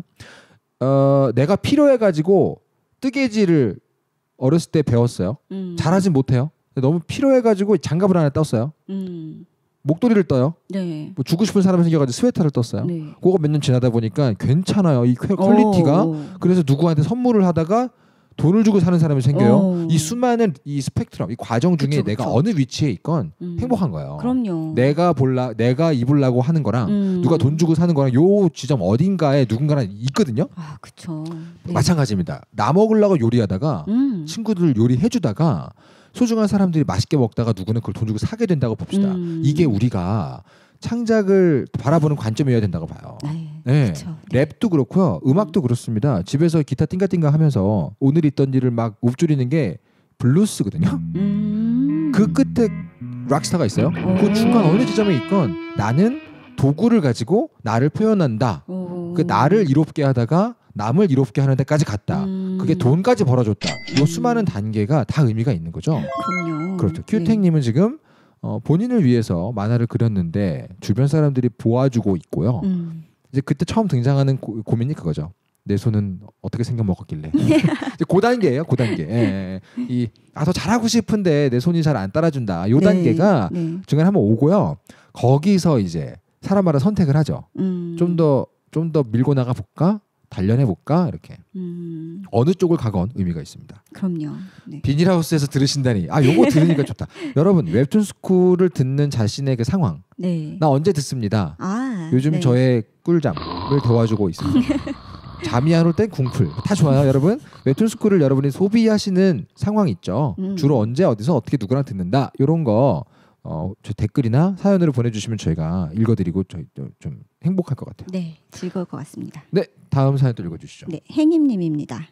어, 내가 필요해가지고 뜨개질을 어렸을 때 배웠어요. 음. 잘하진 못해요. 너무 필요해가지고 장갑을 하나 떴어요. 음. 목도리를 떠요. 네. 뭐 주고 싶은 사람이 생겨가지고 스웨터를 떴어요. 네. 그거 몇 년 지나다 보니까 괜찮아요. 이 퀄- 퀄리티가. 오. 그래서 누구한테 선물을 하다가 돈을 주고 사는 사람이 생겨요. 오. 이 수많은 이 스펙트럼, 이 과정 중에 그쵸, 내가 그쵸. 어느 위치에 있건 음. 행복한 거예요. 그럼요. 내가 볼라, 내가 입으려고 하는 거랑 음. 누가 돈 주고 사는 거랑 요 지점 어딘가에 누군가는 있거든요. 아, 그쵸. 네. 마찬가지입니다. 나 먹으려고 요리하다가 음. 친구들 요리해주다가 소중한 사람들이 맛있게 먹다가 누구는 그걸 돈 주고 사게 된다고 봅시다. 음. 이게 우리가 창작을 바라보는 관점이어야 된다고 봐요. 네. 네. 그쵸. 네. 랩도 그렇고요. 음악도 그렇습니다. 집에서 기타 띵가띵가 하면서 오늘 있던 일을 막 읊조리는 게 블루스거든요. 음. 그 끝에 락스타가 있어요. 그 중간 어느 지점에 있건 나는 도구를 가지고 나를 표현한다. 오. 그 나를 이롭게 하다가 남을 이롭게 하는 데까지 갔다. 음. 그게 돈까지 벌어줬다. 이 음. 수많은 단계가 다 의미가 있는 거죠. 그럼요. 그렇죠. 네. 큐택님은 지금 어, 본인을 위해서 만화를 그렸는데 주변 사람들이 보아주고 있고요. 음. 이제 그때 처음 등장하는 고, 고민이 그거죠. 내 손은 어떻게 생겨 먹었길래. 이제 그 단계예요. 그 단계. 예, 예. 이 아 더 잘하고 싶은데 내 손이 잘 안 따라준다. 요 네. 단계가 네. 중간에 한번 오고요. 거기서 이제 사람마다 선택을 하죠. 음. 좀 더 좀 더 밀고 나가 볼까? 단련해 볼까? 이렇게 음. 어느 쪽을 가건 의미가 있습니다. 그럼요. 네. 비닐하우스에서 들으신다니. 아, 요거 들으니까 좋다. 여러분, 웹툰 스쿨을 듣는 자신의 그 상황. 네. 나 언제 듣습니다. 아. 요즘 네. 저의 꿀잠을 도와주고 있습니다. 잠이 안 올 땐 궁풀. 다 좋아요, 여러분. 웹툰 스쿨을 여러분이 소비하시는 상황 있죠. 음. 주로 언제 어디서 어떻게 누구랑 듣는다. 요런 거 어, 저 댓글이나 사연으로 보내주시면 저희가 읽어드리고 저희 좀 행복할 것 같아요. 네. 즐거울 것 같습니다. 네, 다음 사연 또 읽어주시죠. 네. 행임님입니다.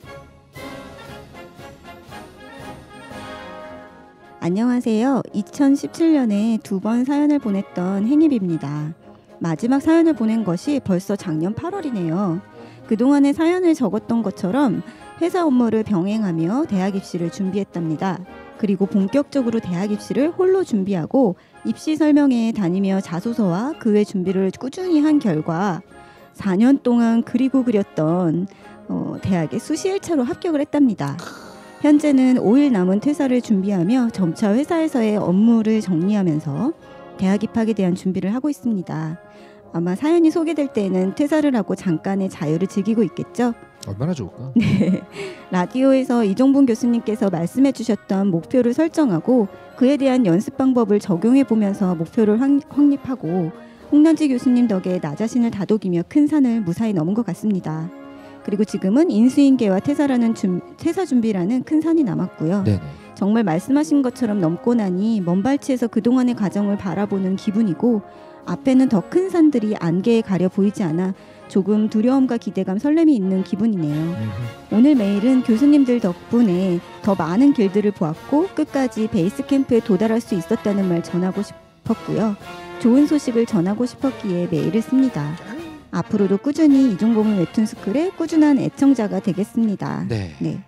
안녕하세요. 이천십칠 년에 두 번 사연을 보냈던 행입입니다. 마지막 사연을 보낸 것이 벌써 작년 팔월이네요. 그동안의 사연을 적었던 것처럼 회사 업무를 병행하며 대학 입시를 준비했답니다. 그리고 본격적으로 대학 입시를 홀로 준비하고 입시 설명회에 다니며 자소서와 그 외 준비를 꾸준히 한 결과 사 년 동안 그리고 그렸던 어, 대학에 수시 일 차로 합격을 했답니다. 현재는 오 일 남은 퇴사를 준비하며 점차 회사에서의 업무를 정리하면서 대학 입학에 대한 준비를 하고 있습니다. 아마 사연이 소개될 때에는 퇴사를 하고 잠깐의 자유를 즐기고 있겠죠? 얼마나 좋을까? 네. 라디오에서 이종분 교수님께서 말씀해 주셨던 목표를 설정하고 그에 대한 연습 방법을 적용해 보면서 목표를 확, 확립하고 홍남지 교수님 덕에 나 자신을 다독이며 큰 산을 무사히 넘은 것 같습니다. 그리고 지금은 인수인계와 퇴사라는 준, 퇴사 준비라는 큰 산이 남았고요. 네네. 정말 말씀하신 것처럼 넘고 나니 먼 발치에서 그동안의 과정을 바라보는 기분이고 앞에는 더 큰 산들이 안개에 가려 보이지 않아 조금 두려움과 기대감, 설렘이 있는 기분이네요. 음흠. 오늘 메일은 교수님들 덕분에 더 많은 길들을 보았고 끝까지 베이스 캠프에 도달할 수 있었다는 말 전하고 싶었고요. 좋은 소식을 전하고 싶었기에 메일을 씁니다. 앞으로도 꾸준히 이종범의 웹툰스쿨의 꾸준한 애청자가 되겠습니다. 네. 네.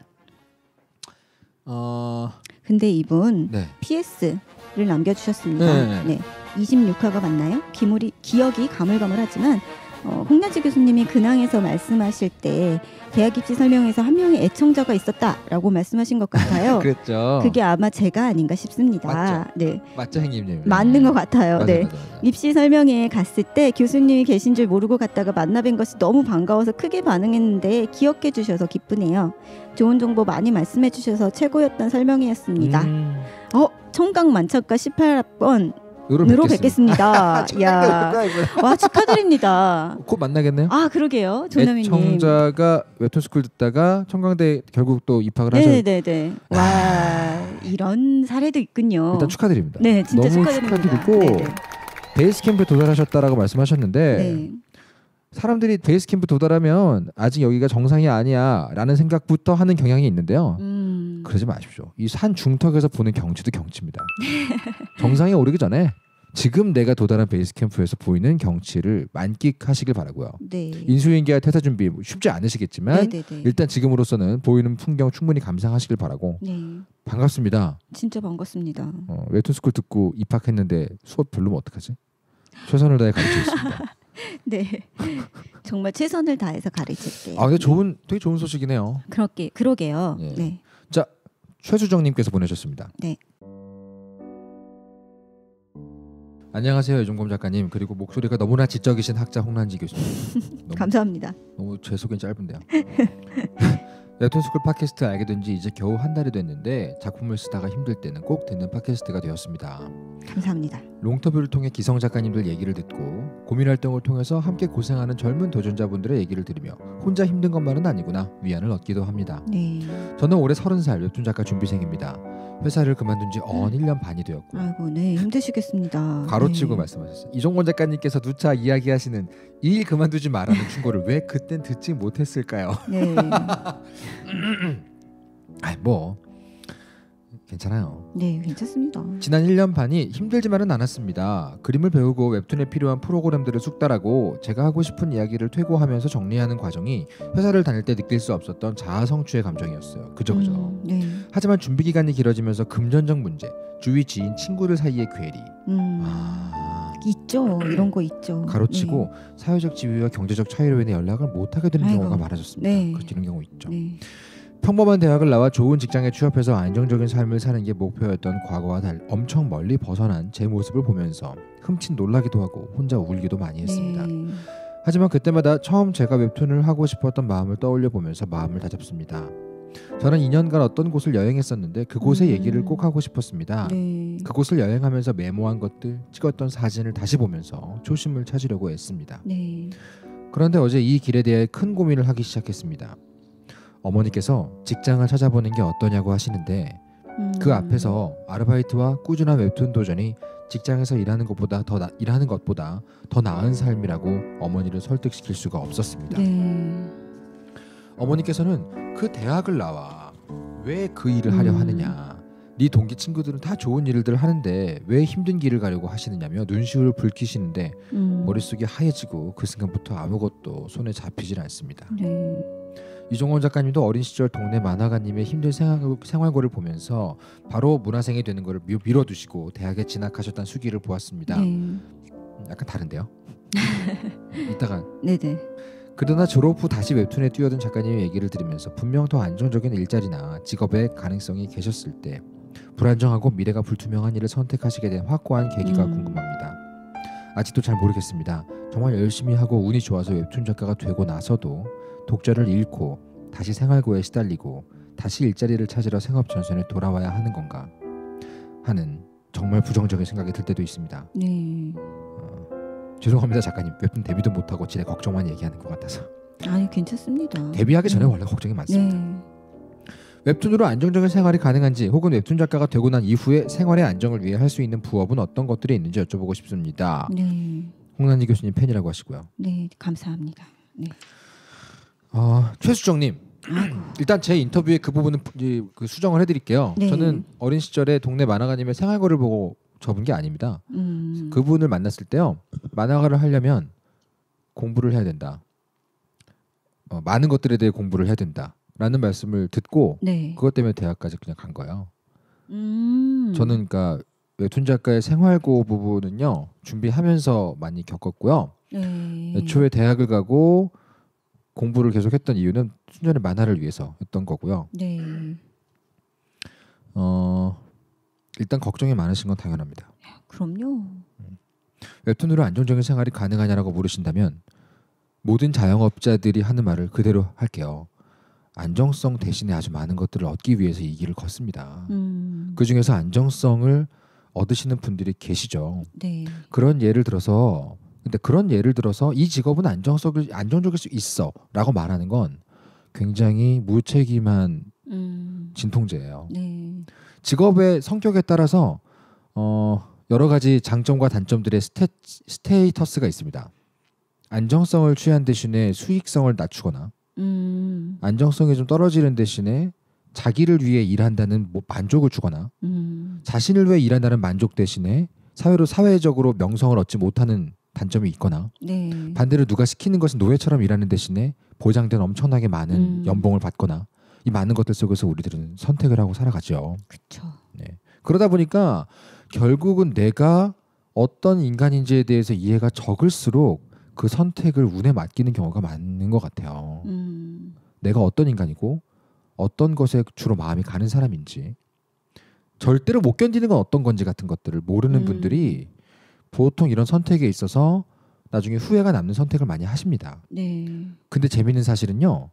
어... 근데 이분 네. 피에스를 남겨주셨습니다. 네. 네. 이십육 화가 맞나요? 기물이, 기억이 가물가물하지만 어, 홍나지 교수님이 근황에서 말씀하실 때 대학 입시 설명에서 한 명의 애청자가 있었다라고 말씀하신 것 같아요. 그랬죠. 그게 아마 제가 아닌가 싶습니다. 맞죠? 네. 맞죠, 형님? 맞는 것 같아요. 맞아, 네. 맞아, 맞아. 입시 설명회에 갔을 때 교수님이 계신 줄 모르고 갔다가 만나 뵌 것이 너무 반가워서 크게 반응했는데 기억해 주셔서 기쁘네요. 좋은 정보 많이 말씀해 주셔서 최고였던 설명회였습니다. 음... 어, 청강 만찬가 십팔 학번 으로 으로 뵙겠습니다. 뵙겠습니다. 야, 와 축하드립니다. 곧 만나겠네요. 아 그러게요, 조나미님. 애청자가 웹툰스쿨 듣다가 청강대 결국 또 입학을 하셨. 네네네. 와 이런 사례도 있군요. 일단 축하드립니다. 네, 진짜 너무 축하드립니다. 축하드리고 네네. 베이스 캠프에 도달하셨다라고 말씀하셨는데 네. 사람들이 베이스 캠프 도달하면 아직 여기가 정상이 아니야라는 생각부터 하는 경향이 있는데요. 음. 그러지 마십시오. 이 산 중턱에서 보는 경치도 경치입니다. 정상에 오르기 전에 지금 내가 도달한 베이스 캠프에서 보이는 경치를 만끽하시길 바라고요. 네. 인수인계와 퇴사 준비 쉽지 않으시겠지만 네네네. 일단 지금으로서는 보이는 풍경 충분히 감상하시길 바라고. 네. 반갑습니다. 진짜 반갑습니다. 어, 웹툰스쿨 듣고 입학했는데 수업 별로면 어떡하지? 최선을 다해 가르치겠습니다. 네. 정말 최선을 다해서 가르칠게요. 아 근데 좋은 되게 좋은 소식이네요. 그렇게 그러게요. 예. 네. 자 최수정님께서 보내셨습니다. 네. 안녕하세요 이종범 작가님 그리고 목소리가 너무나 지적이신 학자 홍란지 교수님. 너무, 감사합니다. 너무 제 소개는 짧은데요. 웹툰스쿨 팟캐스트 알게 된 지 이제 겨우 한 달이 됐는데 작품을 쓰다가 힘들 때는 꼭 듣는 팟캐스트가 되었습니다. 감사합니다. 롱터뷰를 통해 기성 작가님들 얘기를 듣고 고민 활동을 통해서 함께 고생하는 젊은 도전자분들의 얘기를 들으며 혼자 힘든 것만은 아니구나 위안을 얻기도 합니다. 네. 저는 올해 서른 살 웹툰 작가 준비생입니다. 회사를 그만둔 지 어언 일 년 반이 되었고 아이고, 네 힘드시겠습니다. 가로치고 네. 말씀하셨어요. 이종권 작가님께서 누차 이야기하시는 이 일 그만두지 말라는 충고를 왜 그땐 듣지 못했을까요? 네. 아, 뭐 괜찮아요. 네, 괜찮습니다. 지난 일 년 반이 힘들지만은 않았습니다. 그림을 배우고 웹툰에 필요한 프로그램들을 숙달하고 제가 하고 싶은 이야기를 퇴고하면서 정리하는 과정이 회사를 다닐 때 느낄 수 없었던 자아 성취의 감정이었어요. 그죠 그죠. 음, 네. 하지만 준비 기간이 길어지면서 금전적 문제, 주위 지인 친구들 사이의 괴리, 음. 아, 있죠. 이런 거 있죠. 가로치고 네. 사회적 지위와 경제적 차이로 인해 연락을 못하게 되는 아이고. 경우가 많아졌습니다. 네. 그런 경우 있죠. 네. 평범한 대학을 나와 좋은 직장에 취업해서 안정적인 삶을 사는 게 목표였던 과거와 달리 엄청 멀리 벗어난 제 모습을 보면서 흠칫 놀라기도 하고 혼자 울기도 많이 했습니다. 네. 하지만 그때마다 처음 제가 웹툰을 하고 싶었던 마음을 떠올려 보면서 마음을 다잡습니다. 저는 이 년간 어떤 곳을 여행했었는데 그곳의 음. 얘기를 꼭 하고 싶었습니다. 네. 그곳을 여행하면서 메모한 것들, 찍었던 사진을 다시 보면서 초심을 찾으려고 애씁니다. 네. 그런데 어제 이 길에 대해 큰 고민을 하기 시작했습니다. 어머니께서 직장을 찾아보는 게 어떠냐고 하시는데 음. 그 앞에서 아르바이트와 꾸준한 웹툰 도전이 직장에서 일하는 것보다 더 나, 일하는 것보다 더 나은 삶이라고 어머니를 설득시킬 수가 없었습니다. 네. 어머니께서는 그 대학을 나와 왜 그 일을 하려 음. 하느냐, 네 동기 친구들은 다 좋은 일들 하는데 왜 힘든 길을 가려고 하시느냐며 눈시울을 붉히시는데 음. 머릿속이 하얘지고 그 순간부터 아무것도 손에 잡히질 않습니다. 네. 이종원 작가님도 어린 시절 동네 만화가님의 힘든 생활, 생활고를 보면서 바로 문화생이 되는 것을 미, 밀어두시고 대학에 진학하셨다는 수기를 보았습니다. 네. 약간 다른데요? 이따가 네네. 그러나 졸업 후 다시 웹툰에 뛰어든 작가님의 얘기를 들으면서 분명 더 안정적인 일자리나 직업의 가능성이 계셨을 때 불안정하고 미래가 불투명한 일을 선택하시게 된 확고한 계기가 음. 궁금합니다. 아직도 잘 모르겠습니다. 정말 열심히 하고 운이 좋아서 웹툰 작가가 되고 나서도 독자를 잃고 다시 생활고에 시달리고 다시 일자리를 찾으러 생업전선에 돌아와야 하는 건가 하는 정말 부정적인 생각이 들 때도 있습니다. 네. 어, 죄송합니다 작가님. 웹툰 데뷔도 못하고 지레 걱정만 얘기하는 것 같아서. 아니 괜찮습니다. 데뷔하기 전에 네. 원래 걱정이 많습니다. 네. 웹툰으로 안정적인 생활이 가능한지 혹은 웹툰 작가가 되고 난 이후에 생활의 안정을 위해 할 수 있는 부업은 어떤 것들이 있는지 여쭤보고 싶습니다. 네. 홍난희 교수님 팬이라고 하시고요. 네, 감사합니다. 네. 어, 최수정님. 일단 제 인터뷰에 그 부분은 그 수정을 해드릴게요. 네. 저는 어린 시절에 동네 만화가님의 생활고를 보고 접은 게 아닙니다. 음. 그분을 만났을 때요. 만화가를 하려면 공부를 해야 된다. 어, 많은 것들에 대해 공부를 해야 된다라는 말씀을 듣고 네. 그것 때문에 대학까지 그냥 간 거예요. 음. 저는 그러니까 웹툰 작가의 생활고 부분은요. 준비하면서 많이 겪었고요. 네. 애초에 대학을 가고 공부를 계속했던 이유는 순전히 만화를 위해서였던 거고요. 네. 어, 일단 걱정이 많으신 건 당연합니다. 그럼요. 웹툰으로 안정적인 생활이 가능하냐라고 물으신다면 모든 자영업자들이 하는 말을 그대로 할게요. 안정성 대신에 아주 많은 것들을 얻기 위해서 이 길을 걷습니다. 음. 그 중에서 안정성을 얻으시는 분들이 계시죠. 네. 그런 예를 들어서 근데 그런 예를 들어서 이 직업은 안정성을 안정적일 수 있어라고 말하는 건 굉장히 무책임한 음. 진통제예요. 네. 직업의 성격에 따라서 어, 여러 가지 장점과 단점들의 스테, 스테이터스가 있습니다. 안정성을 취한 대신에 수익성을 낮추거나 음. 안정성이 좀 떨어지는 대신에 자기를 위해 일한다는 뭐 만족을 주거나 음. 자신을 위해 일한다는 만족 대신에 사회로 사회적으로 명성을 얻지 못하는 단점이 있거나 네. 반대로 누가 시키는 것은 노예처럼 일하는 대신에 보장된 엄청나게 많은 음. 연봉을 받거나 이 많은 것들 속에서 우리들은 선택을 하고 살아가죠. 그렇죠. 네. 그러다 보니까 결국은 내가 어떤 인간인지에 대해서 이해가 적을수록 그 선택을 운에 맡기는 경우가 많은 것 같아요. 음. 내가 어떤 인간이고 어떤 것에 주로 마음이 가는 사람인지 절대로 못 견디는 건 어떤 건지 같은 것들을 모르는 음. 분들이 보통 이런 선택에 있어서 나중에 후회가 남는 선택을 많이 하십니다. 네. 근데 재미있는 사실은요.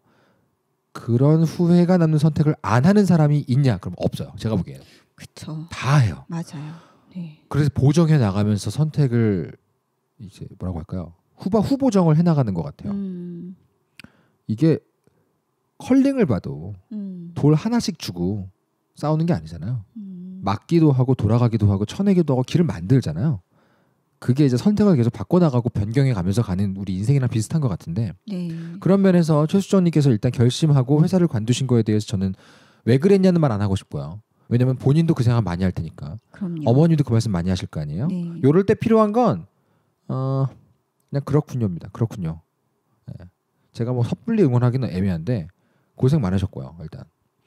그런 후회가 남는 선택을 안 하는 사람이 있냐? 그럼 없어요. 제가 보기에는. 그렇죠. 다 해요. 맞아요. 네. 그래서 보정해 나가면서 선택을 이제 뭐라고 할까요? 후바 후보정을 해 나가는 것 같아요. 음. 이게 컬링을 봐도 음. 돌 하나씩 주고 싸우는 게 아니잖아요. 음. 맞기도 하고 돌아가기도 하고 쳐내기도 하고 길을 만들잖아요. 그게 이제 선택을 계속 바꿔나가고 변경해 가면서 가는 우리 인생이랑 비슷한 것 같은데 네. 그런 면에서 최수정님께서 일단 결심하고 회사를 관두신 거에 대해서 저는 왜 그랬냐는 말 안 하고 싶고요. 왜냐면 본인도 그 생각 많이 할 테니까. 그럼요. 어머니도 그 말씀 많이 하실 거 아니에요. 네. 요럴 때 필요한 건 어, 그냥 그렇군요입니다. 그렇군요. 네. 제가 뭐 섣불리 응원하기는 애매한데 고생 많으셨고요. 일단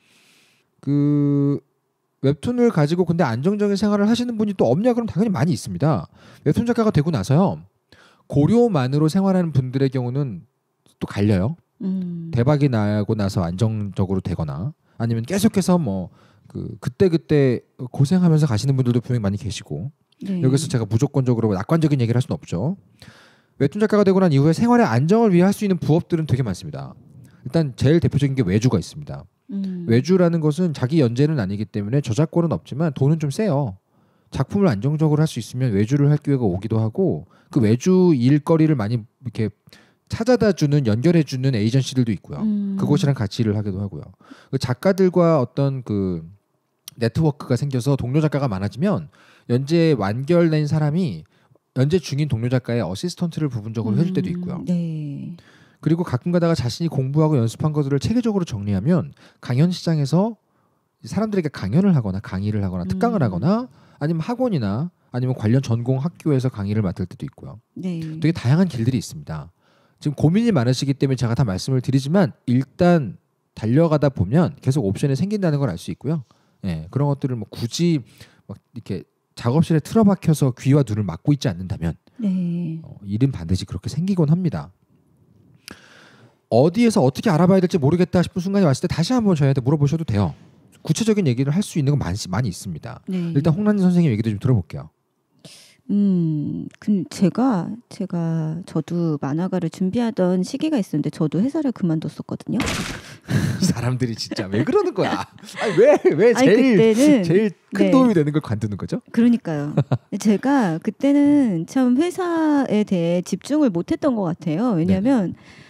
그 웹툰을 가지고 근데 안정적인 생활을 하시는 분이 또 없냐 그럼 당연히 많이 있습니다. 웹툰 작가가 되고 나서요. 고료만으로 생활하는 분들의 경우는 또 갈려요. 음. 대박이 나고 나서 안정적으로 되거나 아니면 계속해서 뭐 그 그때 그때 고생하면서 가시는 분들도 분명히 많이 계시고 네. 여기서 제가 무조건적으로 낙관적인 얘기를 할 수는 없죠. 웹툰 작가가 되고 난 이후에 생활의 안정을 위해 할 수 있는 부업들은 되게 많습니다. 일단 제일 대표적인 게 외주가 있습니다. 음. 외주라는 것은 자기 연재는 아니기 때문에 저작권은 없지만 돈은 좀 세요. 작품을 안정적으로 할 수 있으면 외주를 할 기회가 오기도 하고 그 외주 일거리를 많이 이렇게 찾아다 주는 연결해 주는 에이전시들도 있고요. 음. 그곳이랑 같이 일을 하기도 하고요. 그 작가들과 어떤 그 네트워크가 생겨서 동료 작가가 많아지면 연재 완결된 사람이 연재 중인 동료 작가의 어시스턴트를 부분적으로 해줄 때도 있고요. 음. 네. 그리고 가끔 가다가 자신이 공부하고 연습한 것들을 체계적으로 정리하면 강연 시장에서 사람들에게 강연을 하거나 강의를 하거나 특강을 음. 하거나 아니면 학원이나 아니면 관련 전공 학교에서 강의를 맡을 때도 있고요. 네. 되게 다양한 길들이 있습니다. 지금 고민이 많으시기 때문에 제가 다 말씀을 드리지만 일단 달려가다 보면 계속 옵션이 생긴다는 걸 알 수 있고요. 예, 그런 것들을 뭐 굳이 막 이렇게 작업실에 틀어박혀서 귀와 눈을 막고 있지 않는다면 네. 어, 일은 반드시 그렇게 생기곤 합니다. 어디에서 어떻게 알아봐야 될지 모르겠다 싶은 순간이 왔을 때 다시 한번 저희한테 물어보셔도 돼요. 구체적인 얘기를 할 수 있는 건 많이, 많이 있습니다. 네. 일단 홍란지 선생님 얘기도 좀 들어볼게요. 음, 근 제가 제가 저도 만화가를 준비하던 시기가 있었는데 저도 회사를 그만뒀었거든요. 사람들이 진짜 왜 그러는 거야? 왜왜 아니, 제일 그때는 제일 큰 네. 도움이 되는 걸 관두는 거죠? 그러니까요. 제가 그때는 참 회사에 대해 집중을 못했던 것 같아요. 왜냐하면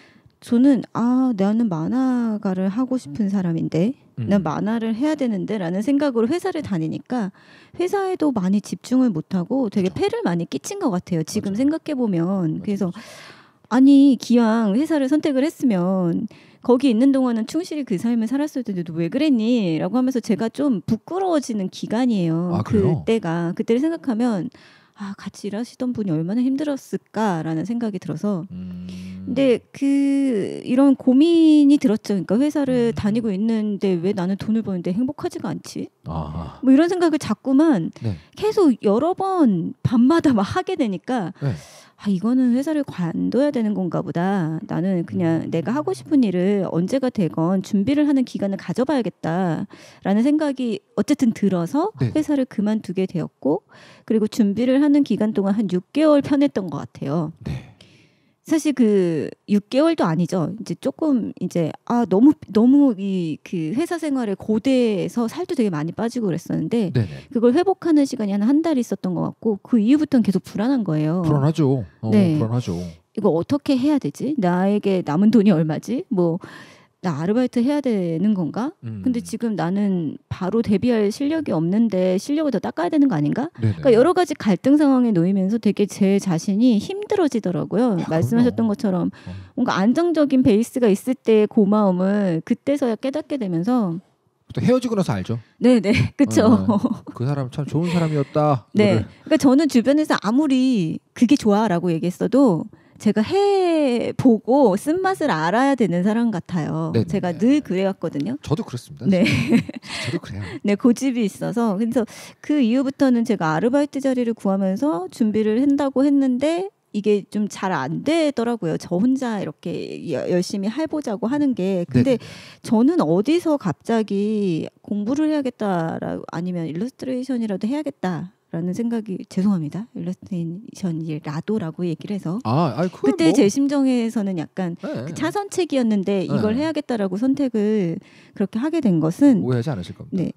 저는 아 나는 만화가를 하고 싶은 사람인데 음. 난 만화를 해야 되는데 라는 생각으로 회사를 다니니까 회사에도 많이 집중을 못하고 되게 그렇죠. 폐를 많이 끼친 것 같아요. 지금 맞아요. 생각해보면. 맞아, 그래서 맞아. 아니 기왕 회사를 선택을 했으면 거기 있는 동안은 충실히 그 삶을 살았을 텐데 왜 그랬니? 라고 하면서 제가 좀 부끄러워지는 기간이에요. 아, 그래요? 그때가. 그때를 생각하면 아 같이 일하시던 분이 얼마나 힘들었을까라는 생각이 들어서 음. 근데 그 이런 고민이 들었죠. 그러니까 회사를 음. 다니고 있는데 왜 나는 돈을 버는데 행복하지가 않지? 아. 뭐 이런 생각을 자꾸만 네. 계속 여러 번 밤마다 막 하게 되니까 네. 아 이거는 회사를 관둬야 되는 건가 보다. 나는 그냥 음. 내가 하고 싶은 일을 언제가 되건 준비를 하는 기간을 가져봐야겠다라는 생각이 어쨌든 들어서 네네. 회사를 그만두게 되었고 그리고 준비를 하는 기간 동안 한 육 개월 편했던 것 같아요. 네. 사실 그 육 개월도 아니죠. 이제 조금 이제 아 너무 너무 이 그 회사 생활에 고대해서 살도 되게 많이 빠지고 그랬었는데 네네. 그걸 회복하는 시간이 한 한 달 있었던 것 같고 그 이후부터는 계속 불안한 거예요. 불안하죠. 어, 네. 불안하죠. 이거 어떻게 해야 되지? 나에게 남은 돈이 얼마지? 뭐 나 아르바이트 해야 되는 건가? 음. 근데 지금 나는 바로 데뷔할 실력이 없는데 실력을 더 닦아야 되는 거 아닌가? 네네. 그러니까 여러 가지 갈등 상황에 놓이면서 되게 제 자신이 힘들어지더라고요. 아, 말씀하셨던 그럼요. 것처럼 어. 뭔가 안정적인 베이스가 있을 때의 고마움을 그때서야 깨닫게 되면서 또 헤어지고 나서 알죠. 네네 그쵸. 어, 그 사람 참 좋은 사람이었다. 네. 이거를. 그러니까 저는 주변에서 아무리 그게 좋아라고 얘기했어도 제가 해보고 쓴맛을 알아야 되는 사람 같아요. 네네. 제가 늘 그래왔거든요. 저도 그렇습니다. 네. 저도 그래요. 네, 고집이 있어서 그래서 그 이후부터는 제가 아르바이트 자리를 구하면서 준비를 한다고 했는데 이게 좀 잘 안 되더라고요. 저 혼자 이렇게 여- 열심히 해보자고 하는 게. 근데 네네. 저는 어디서 갑자기 공부를 해야겠다라고 아니면 일러스트레이션이라도 해야겠다라는 생각이 죄송합니다. 일러스트레이션이라도라고 얘기를 해서 아, 아이 그건 그때 뭐. 제 심정에서는 약간 네. 그 차선책이었는데 이걸 네. 해야겠다라고 선택을 그렇게 하게 된 것은 오해하지 않으실 겁니다. 네.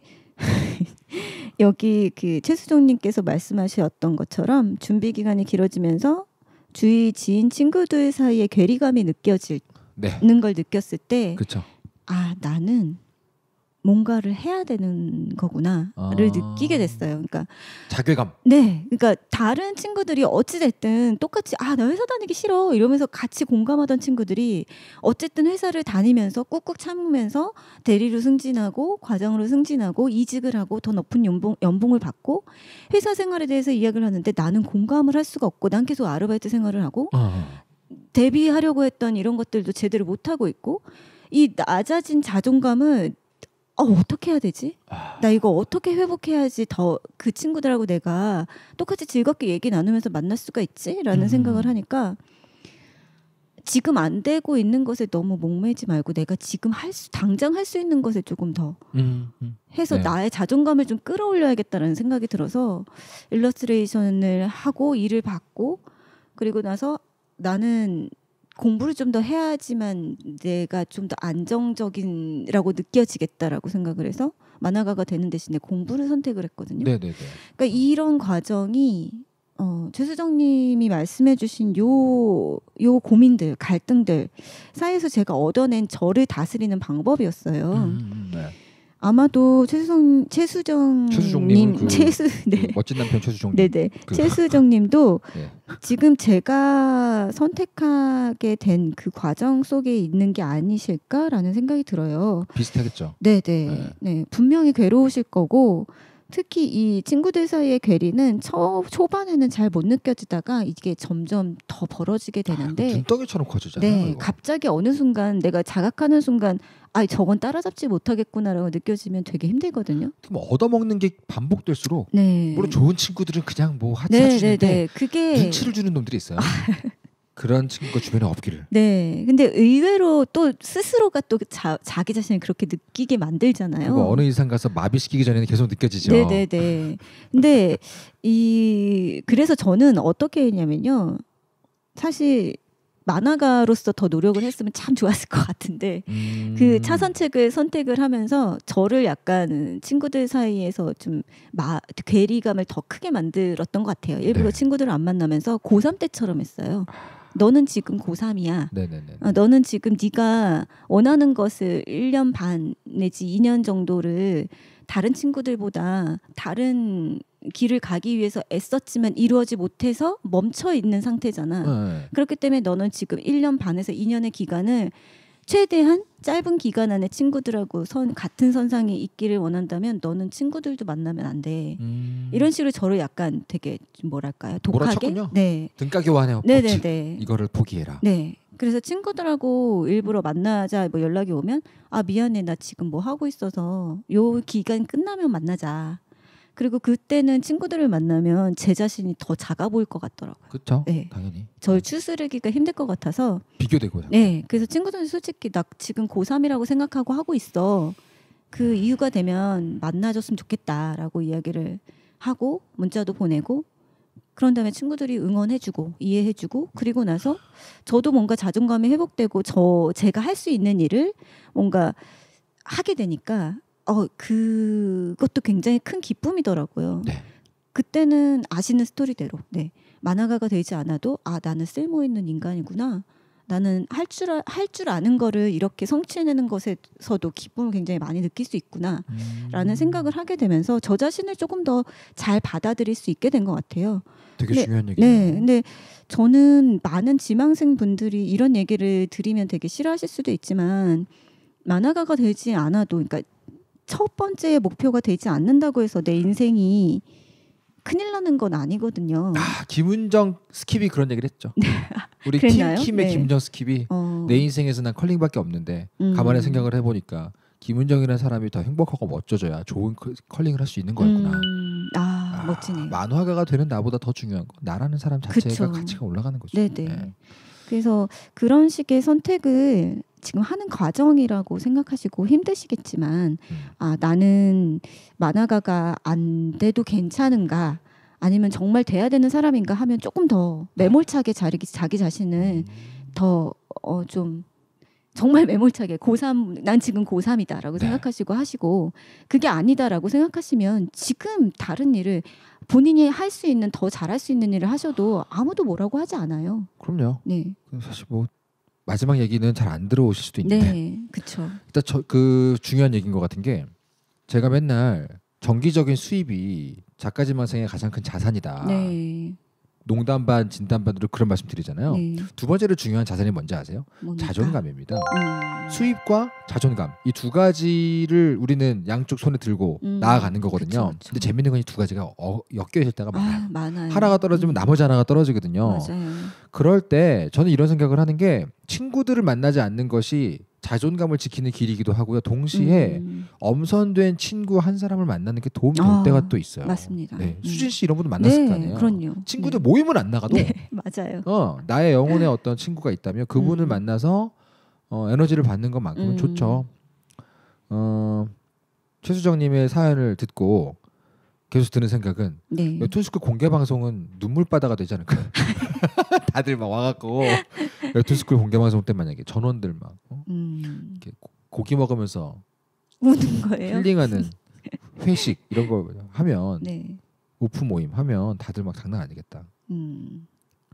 여기 그 최수정님께서 말씀하셨던 것처럼 준비 기간이 길어지면서 주위 지인 친구들 사이에 괴리감이 느껴지는 네. 걸 느꼈을 때 그렇죠. 아 나는 뭔가를 해야 되는 거구나를 아. 느끼게 됐어요. 그러니까 자괴감. 네, 그러니까 다른 친구들이 어찌 됐든 똑같이 아 나 회사 다니기 싫어 이러면서 같이 공감하던 친구들이 어쨌든 회사를 다니면서 꾹꾹 참으면서 대리로 승진하고 과장으로 승진하고 이직을 하고 더 높은 연봉 연봉을 받고 회사 생활에 대해서 이야기를 하는데 나는 공감을 할 수가 없고 난 계속 아르바이트 생활을 하고 어. 데뷔하려고 했던 이런 것들도 제대로 못 하고 있고 이 낮아진 자존감을 어, 어떻게 해야 되지? 아. 나 이거 어떻게 회복해야지 더 그 친구들하고 내가 똑같이 즐겁게 얘기 나누면서 만날 수가 있지? 라는 음. 생각을 하니까 지금 안 되고 있는 것에 너무 목매지 말고 내가 지금 할 수, 당장 할 수 있는 것에 조금 더 음, 음. 해서 네. 나의 자존감을 좀 끌어올려야겠다라는 생각이 들어서 일러스트레이션을 하고 일을 받고 그리고 나서 나는 공부를 좀 더 해야지만 내가 좀 더 안정적인라고 느껴지겠다라고 생각을 해서 만화가가 되는 대신에 공부를 선택을 했거든요. 네네네. 그러니까 이런 과정이 어, 최수정님이 말씀해주신 요, 요 고민들, 갈등들 사이에서 제가 얻어낸 저를 다스리는 방법이었어요. 음, 음, 네. 아마도 최수정, 최수정님, 최수종님은 그, 최수, 네. 그 멋진 남편 최수종님. 네네. 그- 최수정님도 네. 지금 제가 선택하게 된 그 과정 속에 있는 게 아니실까라는 생각이 들어요. 비슷하겠죠. 네네. 네. 네. 분명히 괴로우실 거고 특히 이 친구들 사이의 괴리는 초, 초반에는 잘 못 느껴지다가 이게 점점 더 벌어지게 되는데 눈덩이처럼 커지잖아요. 네, 이거. 갑자기 어느 순간 내가 자각하는 순간 아 저건 따라잡지 못하겠구나라고 느껴지면 되게 힘들거든요. 뭐 얻어먹는 게 반복될수록 네. 물론 좋은 친구들은 그냥 뭐 하트 네, 네, 해주는데 네. 그게 눈치를 주는 놈들이 있어요. 그런 친구가 주변에 없기를. 네. 근데 의외로 또 스스로가 또 자, 자기 자신을 그렇게 느끼게 만들잖아요. 그리고 어느 이상 가서 마비시키기 전에는 계속 느껴지죠. 네네네. 근데 이 그래서 저는 어떻게 했냐면요. 사실 만화가로서 더 노력을 했으면 참 좋았을 것 같은데 음... 그 차선책을 선택을 하면서 저를 약간 친구들 사이에서 좀 마, 괴리감을 더 크게 만들었던 것 같아요. 일부러 네. 친구들을 안 만나면서 고삼 때처럼 했어요. 너는 지금 고삼이야. 네네네. 어, 너는 지금 네가 원하는 것을 일 년 반 내지 이 년 정도를 다른 친구들보다 다른 길을 가기 위해서 애썼지만 이루어지 못해서 멈춰 있는 상태잖아. 네. 그렇기 때문에 너는 지금 일 년 반에서 이 년의 기간을 최대한 짧은 기간 안에 친구들하고 선 같은 선상에 있기를 원한다면 너는 친구들도 만나면 안 돼. 음. 이런 식으로 저를 약간 되게 좀 뭐랄까요? 독하게. 몰아쳤군요. 네. 등가 교환해요. 네네네. 이거를 포기해라. 네. 그래서 친구들하고 일부러 만나자 뭐 연락이 오면 아 미안해 나 지금 뭐 하고 있어서 요 기간 끝나면 만나자. 그리고 그때는 친구들을 만나면 제 자신이 더 작아 보일 것 같더라고요. 그렇죠. 네. 당연히. 저를 추스르기가 힘들 것 같아서 비교되고요. 네. 그래서 친구들은 솔직히 나 지금 고삼이라고 생각하고 하고 있어. 그 이유가 되면 만나줬으면 좋겠다라고 이야기를 하고 문자도 보내고 그런 다음에 친구들이 응원해주고 이해해주고 그리고 나서 저도 뭔가 자존감이 회복되고 저 제가 할 수 있는 일을 뭔가 하게 되니까 어 그것도 굉장히 큰 기쁨이더라고요. 네. 그때는 아시는 스토리대로 네 만화가가 되지 않아도 아 나는 쓸모 있는 인간이구나. 나는 할 줄 할 줄 아는 거를 이렇게 성취해내는 것에서도 기쁨을 굉장히 많이 느낄 수 있구나. 음. 라는 생각을 하게 되면서 저 자신을 조금 더 잘 받아들일 수 있게 된 것 같아요. 되게 네, 중요한 얘기네요. 네, 근데 저는 많은 지망생 분들이 이런 얘기를 드리면 되게 싫어하실 수도 있지만 만화가가 되지 않아도, 그러니까 첫 번째 목표가 되지 않는다고 해서 내 인생이 큰일 나는 건 아니거든요. 아, 김은정 스킵이 그런 얘기를 했죠. 우리 그랬나요? 팀킴의 네. 김은정 스킵이 어, 내 인생에서 난 컬링밖에 없는데 음. 가만히 생각을 해보니까 김은정이라는 사람이 더 행복하고 멋져져야 좋은 컬- 컬링을 할 수 있는 거였구나. 음, 아, 아, 멋지네요. 만화가가 되는 나보다 더 중요한 건 나라는 사람 자체가 그쵸. 가치가 올라가는 거죠. 네네. 네. 그래서 그런 식의 선택을 지금 하는 과정이라고 생각하시고 힘드시겠지만 음. 아 나는 만화가가 안 돼도 괜찮은가 아니면 정말 돼야 되는 사람인가 하면 조금 더 매몰차게 자기, 자기 자신을 음. 더 어 좀 정말 매몰차게 고삼 난 지금 고삼이다라고 네. 생각하시고 하시고 그게 아니다라고 생각하시면 지금 다른 일을 본인이 할 수 있는 더 잘할 수 있는 일을 하셔도 아무도 뭐라고 하지 않아요. 그럼요. 네. 사실 뭐 마지막 얘기는 잘 안 들어오실 수도 있는데 네. 그렇죠. 일단 저 그 중요한 얘기인 것 같은 게 제가 맨날 정기적인 수입이 작가지망생의 가장 큰 자산이다. 네. 농담 반 진담 반으로 그런 말씀 드리잖아요. 네. 두 번째로 중요한 자산이 뭔지 아세요? 뭡니까? 자존감입니다. 음. 수입과 자존감 이 두 가지를 우리는 양쪽 손에 들고 음, 나아가는 거거든요. 그쵸, 그쵸. 근데 재밌는 건 이 두 가지가 어, 엮여 있을 때가 많아요. 아, 많아요. 하나가 떨어지면 음. 나머지 하나가 떨어지거든요. 맞아요. 그럴 때 저는 이런 생각을 하는 게 친구들을 만나지 않는 것이 자존감을 지키는 길이기도 하고요. 동시에 음. 엄선된 친구 한 사람을 만나는 게 도움이 될 아, 때가 또 있어요. 맞습니다. 네, 음. 수진 씨 이런 분들 만났을 네, 거 아니에요. 그럼요. 친구들 네. 모임은 안 나가도 네, 맞아요. 어, 나의 영혼의 어떤 친구가 있다면 그분을 음. 만나서 어, 에너지를 받는 것만큼은 음. 좋죠. 어, 최수정님의 사연을 듣고 계속 드는 생각은 네. 웹툰스쿨 공개 방송은 눈물바다가 되지 않을까. 다들 막 와갖고 웹툰스쿨 공개 방송 때 만약에 전원들 막 어? 음. 이렇게 고- 고기 먹으면서 우는 거예요? 힐링하는 회식 이런 거 하면 네. 오프 모임 하면 다들 막 장난 아니겠다. 음.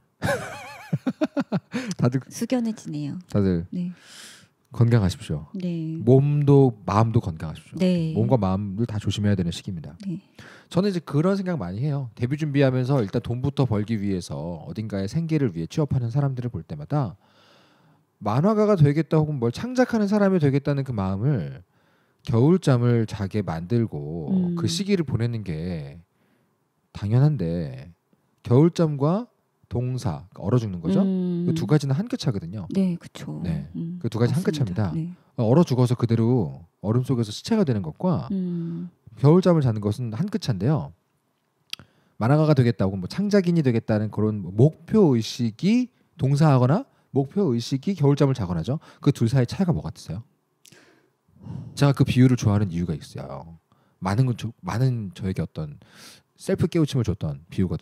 다들 숙연해지네요. 다들 네. 건강하십시오. 네. 몸도 마음도 건강하십시오. 네. 몸과 마음을 다 조심해야 되는 시기입니다. 네. 저는 이제 그런 생각 많이 해요. 데뷔 준비하면서 일단 돈부터 벌기 위해서 어딘가에 생계를 위해 취업하는 사람들을 볼 때마다 만화가가 되겠다 혹은 뭘 창작하는 사람이 되겠다는 그 마음을 겨울잠을 자게 만들고 음. 그 시기를 보내는 게 당연한데 겨울잠과 동사 얼어 죽는 거죠. 음. 그 두 가지는 한 끗 차거든요. 네, 그렇죠. 네. 음. 그 두 가지 한 끗 맞습니다. 차입니다. 네. 얼어 죽어서 그대로 얼음 속에서 시체가 되는 것과 음. 겨울잠을 자는 것은 한 끗 차인데요. 만화가가 되겠다 혹은 뭐 창작인이 되겠다는 그런 목표 의식이 동사하거나 목표 의식이 겨울잠을 자거나죠. 그 둘 사이 차이가 뭐 같으세요? 제가 그 비유를 좋아하는 이유가 있어요. 많은 건 저, 많은 저에게 어떤 셀프 깨우침을 줬던 비유거든요.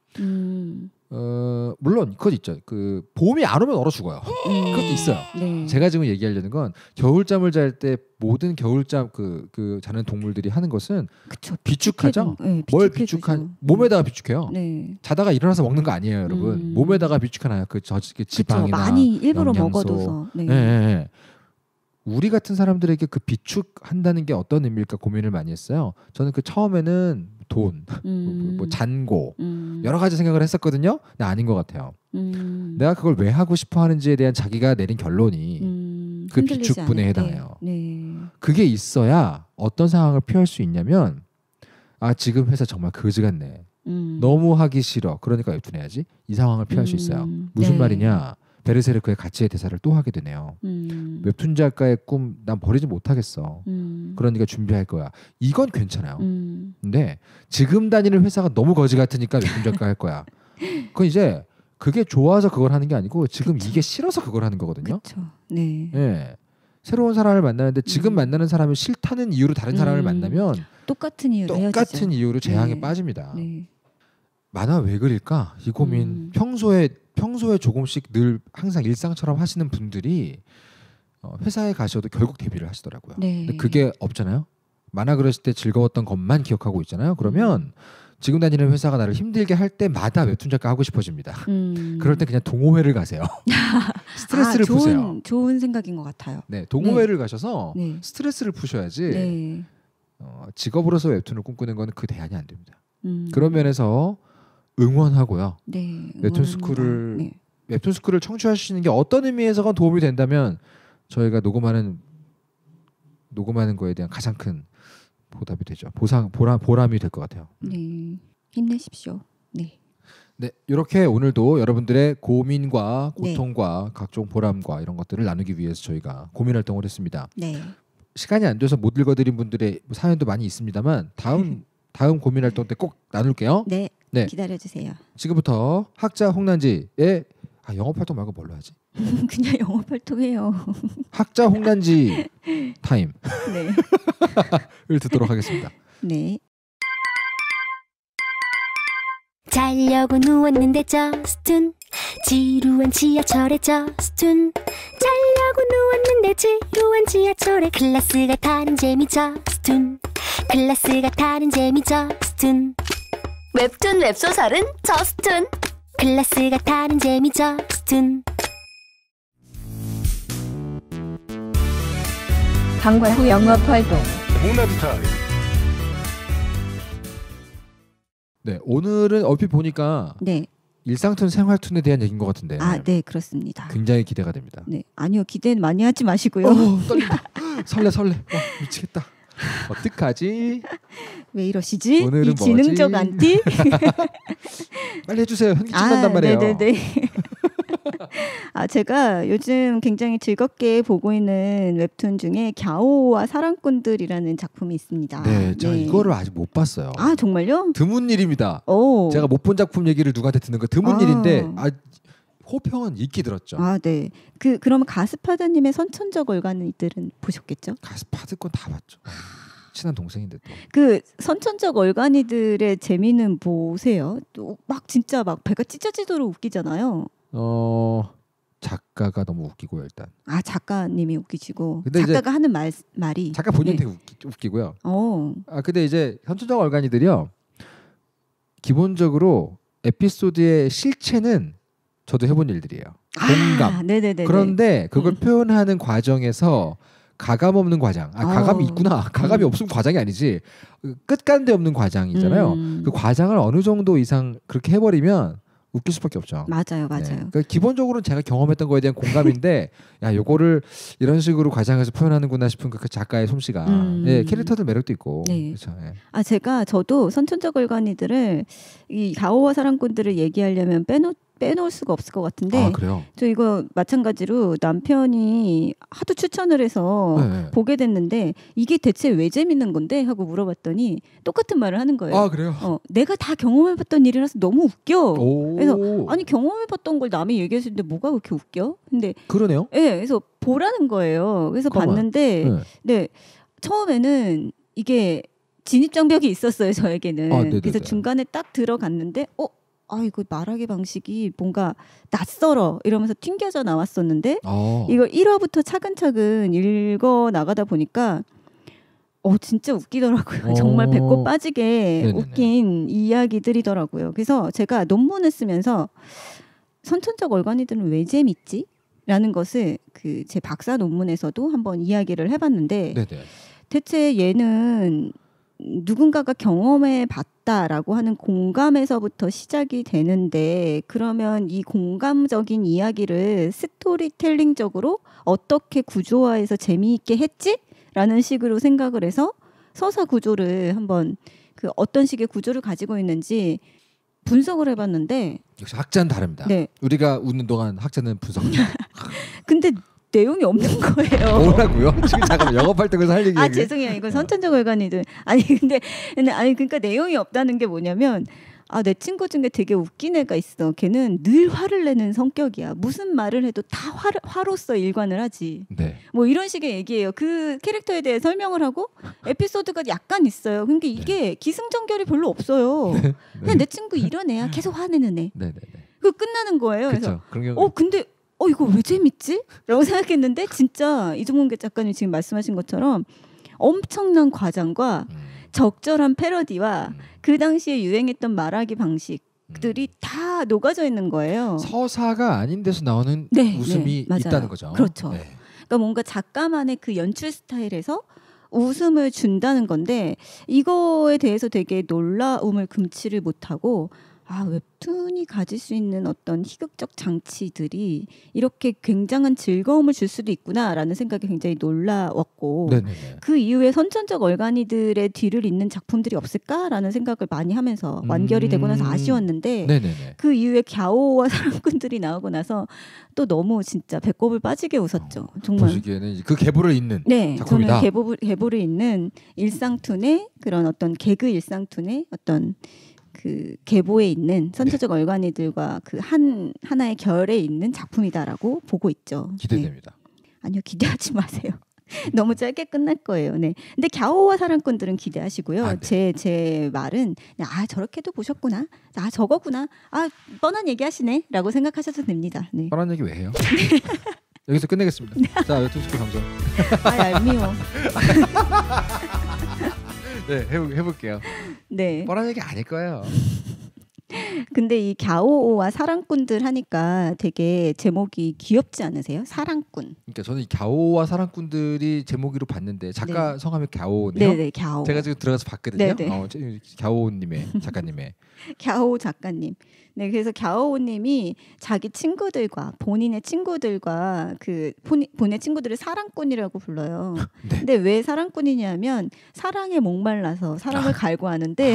음. 어, 물론 그것 있죠. 그 봄이 안 오면 얼어 죽어요. 음. 그것도 있어요. 네. 제가 지금 얘기하려는 건 겨울잠을 잘 때 모든 겨울잠 그, 그 자는 동물들이 하는 것은 그쵸. 비축하죠. 네, 뭘 비축해주죠. 비축한 몸에다가 비축해요. 네. 자다가 일어나서 먹는 거 아니에요, 여러분. 음. 몸에다가 비축하나요? 그 저 그 그쵸. 지방이나 많이 일부러 영양소. 먹어둬서. 네. 예, 예, 예. 우리 같은 사람들에게 그 비축한다는 게 어떤 의미일까 고민을 많이 했어요. 저는 그 처음에는 돈, 음. 뭐 잔고 음. 여러 가지 생각을 했었거든요. 근데 아닌 것 같아요. 음. 내가 그걸 왜 하고 싶어 하는지에 대한 자기가 내린 결론이 음. 그 흔들리지 비축분에 않을 때. 해당해요. 네. 그게 있어야 어떤 상황을 피할 수 있냐면 아 지금 회사 정말 거지 같네. 음. 너무 하기 싫어. 그러니까 웹툰 해야지. 이 상황을 피할 수 있어요. 음. 무슨 네. 말이냐. 베르세르크의 가치의 대사를 또 하게 되네요. 음. 웹툰 작가의 꿈 난 버리지 못하겠어. 음. 그러니까 준비할 거야. 이건 괜찮아요. 음. 근데 지금 다니는 회사가 너무 거지 같으니까 웹툰 작가 할 거야. 그건 이제 그게 좋아서 그걸 하는 게 아니고 지금 그쵸. 이게 싫어서 그걸 하는 거거든요. 그렇죠. 네. 예. 새로운 사람을 만나는데 지금 음. 만나는 사람이 싫다는 이유로 다른 사람을 음. 만나면 똑같은 이유로 똑같은 헤어지죠. 이유로 재앙에 네. 빠집니다. 네. 만화 왜 그릴까? 이 고민 음. 평소에 평소에 조금씩 늘 항상 일상처럼 하시는 분들이 어, 회사에 가셔도 결국 데뷔를 하시더라고요. 네. 근데 그게 없잖아요. 만화 그렸을 때 즐거웠던 것만 기억하고 있잖아요. 그러면 음. 지금 다니는 회사가 나를 힘들게 할 때마다 웹툰 작가 하고 싶어집니다. 음. 그럴 때 그냥 동호회를 가세요. 스트레스를 아, 좋은, 푸세요. 좋은 생각인 것 같아요. 네, 동호회를 가셔서 네. 스트레스를 푸셔야지 네. 어, 직업으로서 웹툰을 꿈꾸는 건 그 대안이 안 됩니다. 음. 그런 면에서 응원하고요. 네. 웹툰 응원합니다. 스쿨을 네. 웹툰 스쿨을 청취하시는 게 어떤 의미에서건 도움이 된다면 저희가 녹음하는 녹음하는 거에 대한 가장 큰 보답이 되죠. 보상 보람 보람이 될 것 같아요. 네. 힘내십시오. 네. 네, 이렇게 오늘도 여러분들의 고민과 네. 고통과 각종 보람과 이런 것들을 나누기 위해서 저희가 고민 활동을 했습니다. 네. 시간이 안 돼서 못 읽어드린 분들의 사연도 많이 있습니다만 다음 다음 고민 활동 때 꼭 나눌게요. 네. 네. 기다려 주세요. 지금부터 학자 홍난지의 아, 영업 활동 말고 뭘로 하지? 그냥 영어 활동해요. 학자 홍난지 타임을 네. 듣도록 하겠습니다. 네. 자려고 누웠는데 저스툰 지루한 지하철에 저스툰 자려고 누웠는데 지루한 지하철에 클래스가 다른 재미 저스툰 클래스가 다른 재미 저스툰 웹툰 웹소설은 저스툰 클래스가 다른 재미 저스툰 방과 후 영업 활동. 홍나비 타임. 네, 오늘은 얼핏 보니까 네. 일상툰 생활툰에 대한 얘기인 것 같은데 아, 네, 그렇습니다. 굉장히 기대가 됩니다. 네. 아니요. 기대 많이 하지 마시고요. 어, 떨린다. 설레 설레. 와, 미치겠다. 어떡하지? 왜 이러시지? 오늘은 이 지능적 뭐지? 안티? 빨리 해주세요. 현기증 난단 말이에요. 네네네. 아, 제가 요즘 굉장히 즐겁게 보고 있는 웹툰 중에 갸오와 사랑꾼들이라는 작품이 있습니다. 네, 제가 네. 이거를 아직 못 봤어요. 아, 정말요? 드문 일입니다. 오. 제가 못 본 작품 얘기를 누구한테 듣는 거 드문 아. 일인데 아, 호평은 익히 들었죠. 아, 네. 그 그러면 가스파드님의 선천적 얼간이들은 보셨겠죠? 가스파드 건 다 봤죠. 친한 동생인데 또. 그 선천적 얼간이들의 재미는 보세요. 또 막 진짜 막 배가 찢어지도록 웃기잖아요. 어 작가가 너무 웃기고요 일단. 아, 작가님이 웃기시고 근데 이제 작가가 하는 말 말이 작가 본인이 네. 되게 웃기, 웃기고요. 어. 아 근데 이제 선천적 얼간이들이요. 기본적으로 에피소드의 실체는 저도 해본 일들이에요. 공감. 아, 네네네. 그런데 그걸 음. 표현하는 과정에서 가감 없는 과장. 아, 가감이 어. 있구나. 가감이 음. 없으면 과장이 아니지. 끝간데 없는 과장이잖아요. 음. 그 과장을 어느 정도 이상 그렇게 해버리면 웃길 수밖에 없죠. 맞아요, 맞아요. 네. 그러니까 기본적으로는 제가 경험했던 거에 대한 공감인데, 야, 요거를 이런 식으로 과장해서 표현하는구나 싶은 그 작가의 솜씨가, 음. 예, 캐릭터들 매력도 있고, 네. 그렇죠. 예. 아, 제가 저도 선천적 얼간이들을 이 가오와 사랑꾼들을 얘기하려면 빼놓 빼놓을 수가 없을 것 같은데 아 그래요. 저 이거 마찬가지로 남편이 하도 추천을 해서 네. 보게 됐는데 이게 대체 왜 재밌는 건데 하고 물어봤더니 똑같은 말을 하는 거예요. 아 그래요. 어, 내가 다 경험해봤던 일이라서 너무 웃겨. 오. 그래서 아니 경험해봤던 걸 남이 얘기했는데 뭐가 그렇게 웃겨? 근데 그러네요. 예, 그래서 보라는 거예요. 그래서 잠깐만. 봤는데 네. 네 처음에는 이게 진입장벽이 있었어요 저에게는. 아, 네네네. 그래서 중간에 딱 들어갔는데 어 아 이거 말하기 방식이 뭔가 낯설어 이러면서 튕겨져 나왔었는데 어. 이걸 일 화부터 차근차근 읽어 나가다 보니까 어 진짜 웃기더라고요. 어. 정말 배꼽 빠지게 네네네. 웃긴 이야기들이더라고요. 그래서 제가 논문을 쓰면서 선천적 얼간이들은 왜 재밌지? 라는 것을 그 제 박사 논문에서도 한번 이야기를 해봤는데 네네. 대체 얘는 누군가가 경험해 봤다라고 하는 공감에서부터 시작이 되는데 그러면 이 공감적인 이야기를 스토리텔링적으로 어떻게 구조화해서 재미있게 했지? 라는 식으로 생각을 해서 서사 구조를 한번 그 어떤 식의 구조를 가지고 있는지 분석을 해봤는데 역시 학자는 다릅니다. 네. 우리가 웃는 동안 학자는 분석합니다. 근데 내용이 없는 거예요. 뭐라고요? 지금 잠깐만 영업할 때 그래서 할 얘기. 아 죄송해요. 이건 선천적 얼간이든 아니 근데 근데 아니 그러니까 내용이 없다는 게 뭐냐면 아 내 친구 중에 되게 웃긴 애가 있어. 걔는 늘 화를 내는 성격이야. 무슨 말을 해도 다 화, 화로서 일관을 하지. 네. 뭐 이런 식의 얘기예요. 그 캐릭터에 대해 설명을 하고 에피소드가 약간 있어요. 그러니까 이게 기승전결이 별로 없어요. 그냥 내 친구 이런 애야. 계속 화내는 애. 네네네. 그 끝나는 거예요. 그래서 그렇죠. 그런 경우. 어 근데 어 이거 왜 재밌지? 라고 생각했는데 진짜 이종문 작가님 지금 말씀하신 것처럼 엄청난 과장과 음. 적절한 패러디와 음. 그 당시에 유행했던 말하기 방식들이 다 녹아져 있는 거예요. 서사가 아닌 데서 나오는 네, 웃음이 네, 맞아요. 있다는 거죠. 그렇죠. 네. 그러니까 뭔가 작가만의 그 연출 스타일에서 웃음을 준다는 건데 이거에 대해서 되게 놀라움을 금치를 못하고 아 웹툰이 가질 수 있는 어떤 희극적 장치들이 이렇게 굉장한 즐거움을 줄 수도 있구나라는 생각이 굉장히 놀라웠고 네네네. 그 이후에 선천적 얼간이들의 뒤를 잇는 작품들이 없을까라는 생각을 많이 하면서 완결이 되고 나서 음. 아쉬웠는데 네네네. 그 이후에 갸오와 사람꾼들이 나오고 나서 또 너무 진짜 배꼽을 빠지게 웃었죠. 정말. 보시기에는 이제 그 계보를 잇는 네, 작품이다. 저는 계보, 계보를 잇는 일상툰의 그런 어떤 개그 일상툰의 어떤 그 계보에 있는 선천적 얼간이들과 그 한 하나의 결에 있는 작품이다라고 보고 있죠. 네. 기대됩니다. 아니요, 기대하지 마세요. 너무 짧게 끝날 거예요. 네. 근데 갸오와 사랑꾼들은 기대하시고요. 아, 네. 제, 제 말은 그냥, 아 저렇게도 보셨구나. 아 저거구나. 아 뻔한 얘기하시네. 라고 생각하셔도 됩니다. 네. 뻔한 얘기 왜 해요? 여기서 끝내겠습니다. 자, 웹툰 스쿨 방송. 아 얄미워. 네, 해볼, 해볼게요. 네. 뻔한 얘기 아닐 거예요. 근데 이 갸오와 사랑꾼들 하니까 되게 제목이 귀엽지 않으세요? 사랑꾼. 그러니까 저는 이 갸오와 사랑꾼들이 제목으로 봤는데 작가 네. 성함이 갸오네요. 네네, 갸오. 제가 지금 들어가서 봤거든요. 네네. 어, 갸오님의 작가님의. 갸오 작가님. 네, 그래서 갸오님이 자기 친구들과 본인의 친구들과 그 본, 본인의 친구들을 사랑꾼이라고 불러요. 네. 근데 왜 사랑꾼이냐면 사랑에 목말라서 사랑을 갈구하는데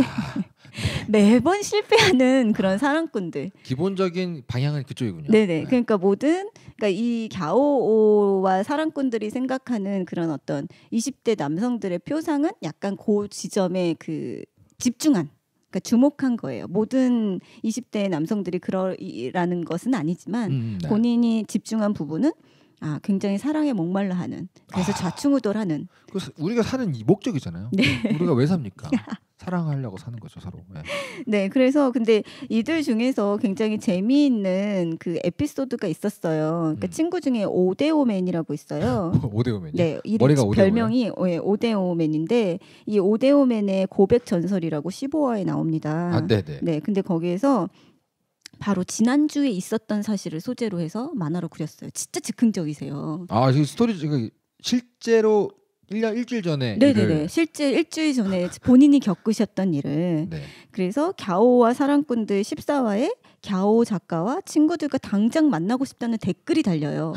매번 실패하는 그런 사랑꾼들. 기본적인 방향은 그쪽이군요. 네네. 그러니까 모든 그러니까 이 갸오와 사랑꾼들이 생각하는 그런 어떤 이십 대 남성들의 표상은 약간 그 지점에 그 집중한. 그러니까 주목한 거예요. 모든 이십 대 남성들이 그러라는 것은 아니지만 음, 네. 본인이 집중한 부분은 아 굉장히 사랑에 목말라하는 그래서 아. 좌충우돌하는 그래서 우리가 사는 이 목적이잖아요. 네. 우리가 왜 삽니까? 사랑하려고 사는 거죠 서로. 네. 네 그래서 근데 이들 중에서 굉장히 재미있는 그 에피소드가 있었어요. 그러니까 음. 친구 중에 오데오맨이라고 있어요. 오데오맨이. 네, 이름, 머리가 오데오예요? 별명이 예, 오데오맨인데 이 오데오맨의 고백 전설이라고 십오 화에 나옵니다. 아, 네네. 네, 근데 거기에서 바로 지난주에 있었던 사실을 소재로 해서 만화로 그렸어요. 진짜 즉흥적이세요. 아, 이 스토리 지금 실제로 일 년 일주일 전에 네네네. 일을... 실제 일주일 전에 본인이 겪으셨던 일을. 네. 그래서 갸오와 사랑꾼들 십사 화에 갸오 작가와 친구들과 당장 만나고 싶다는 댓글이 달려요.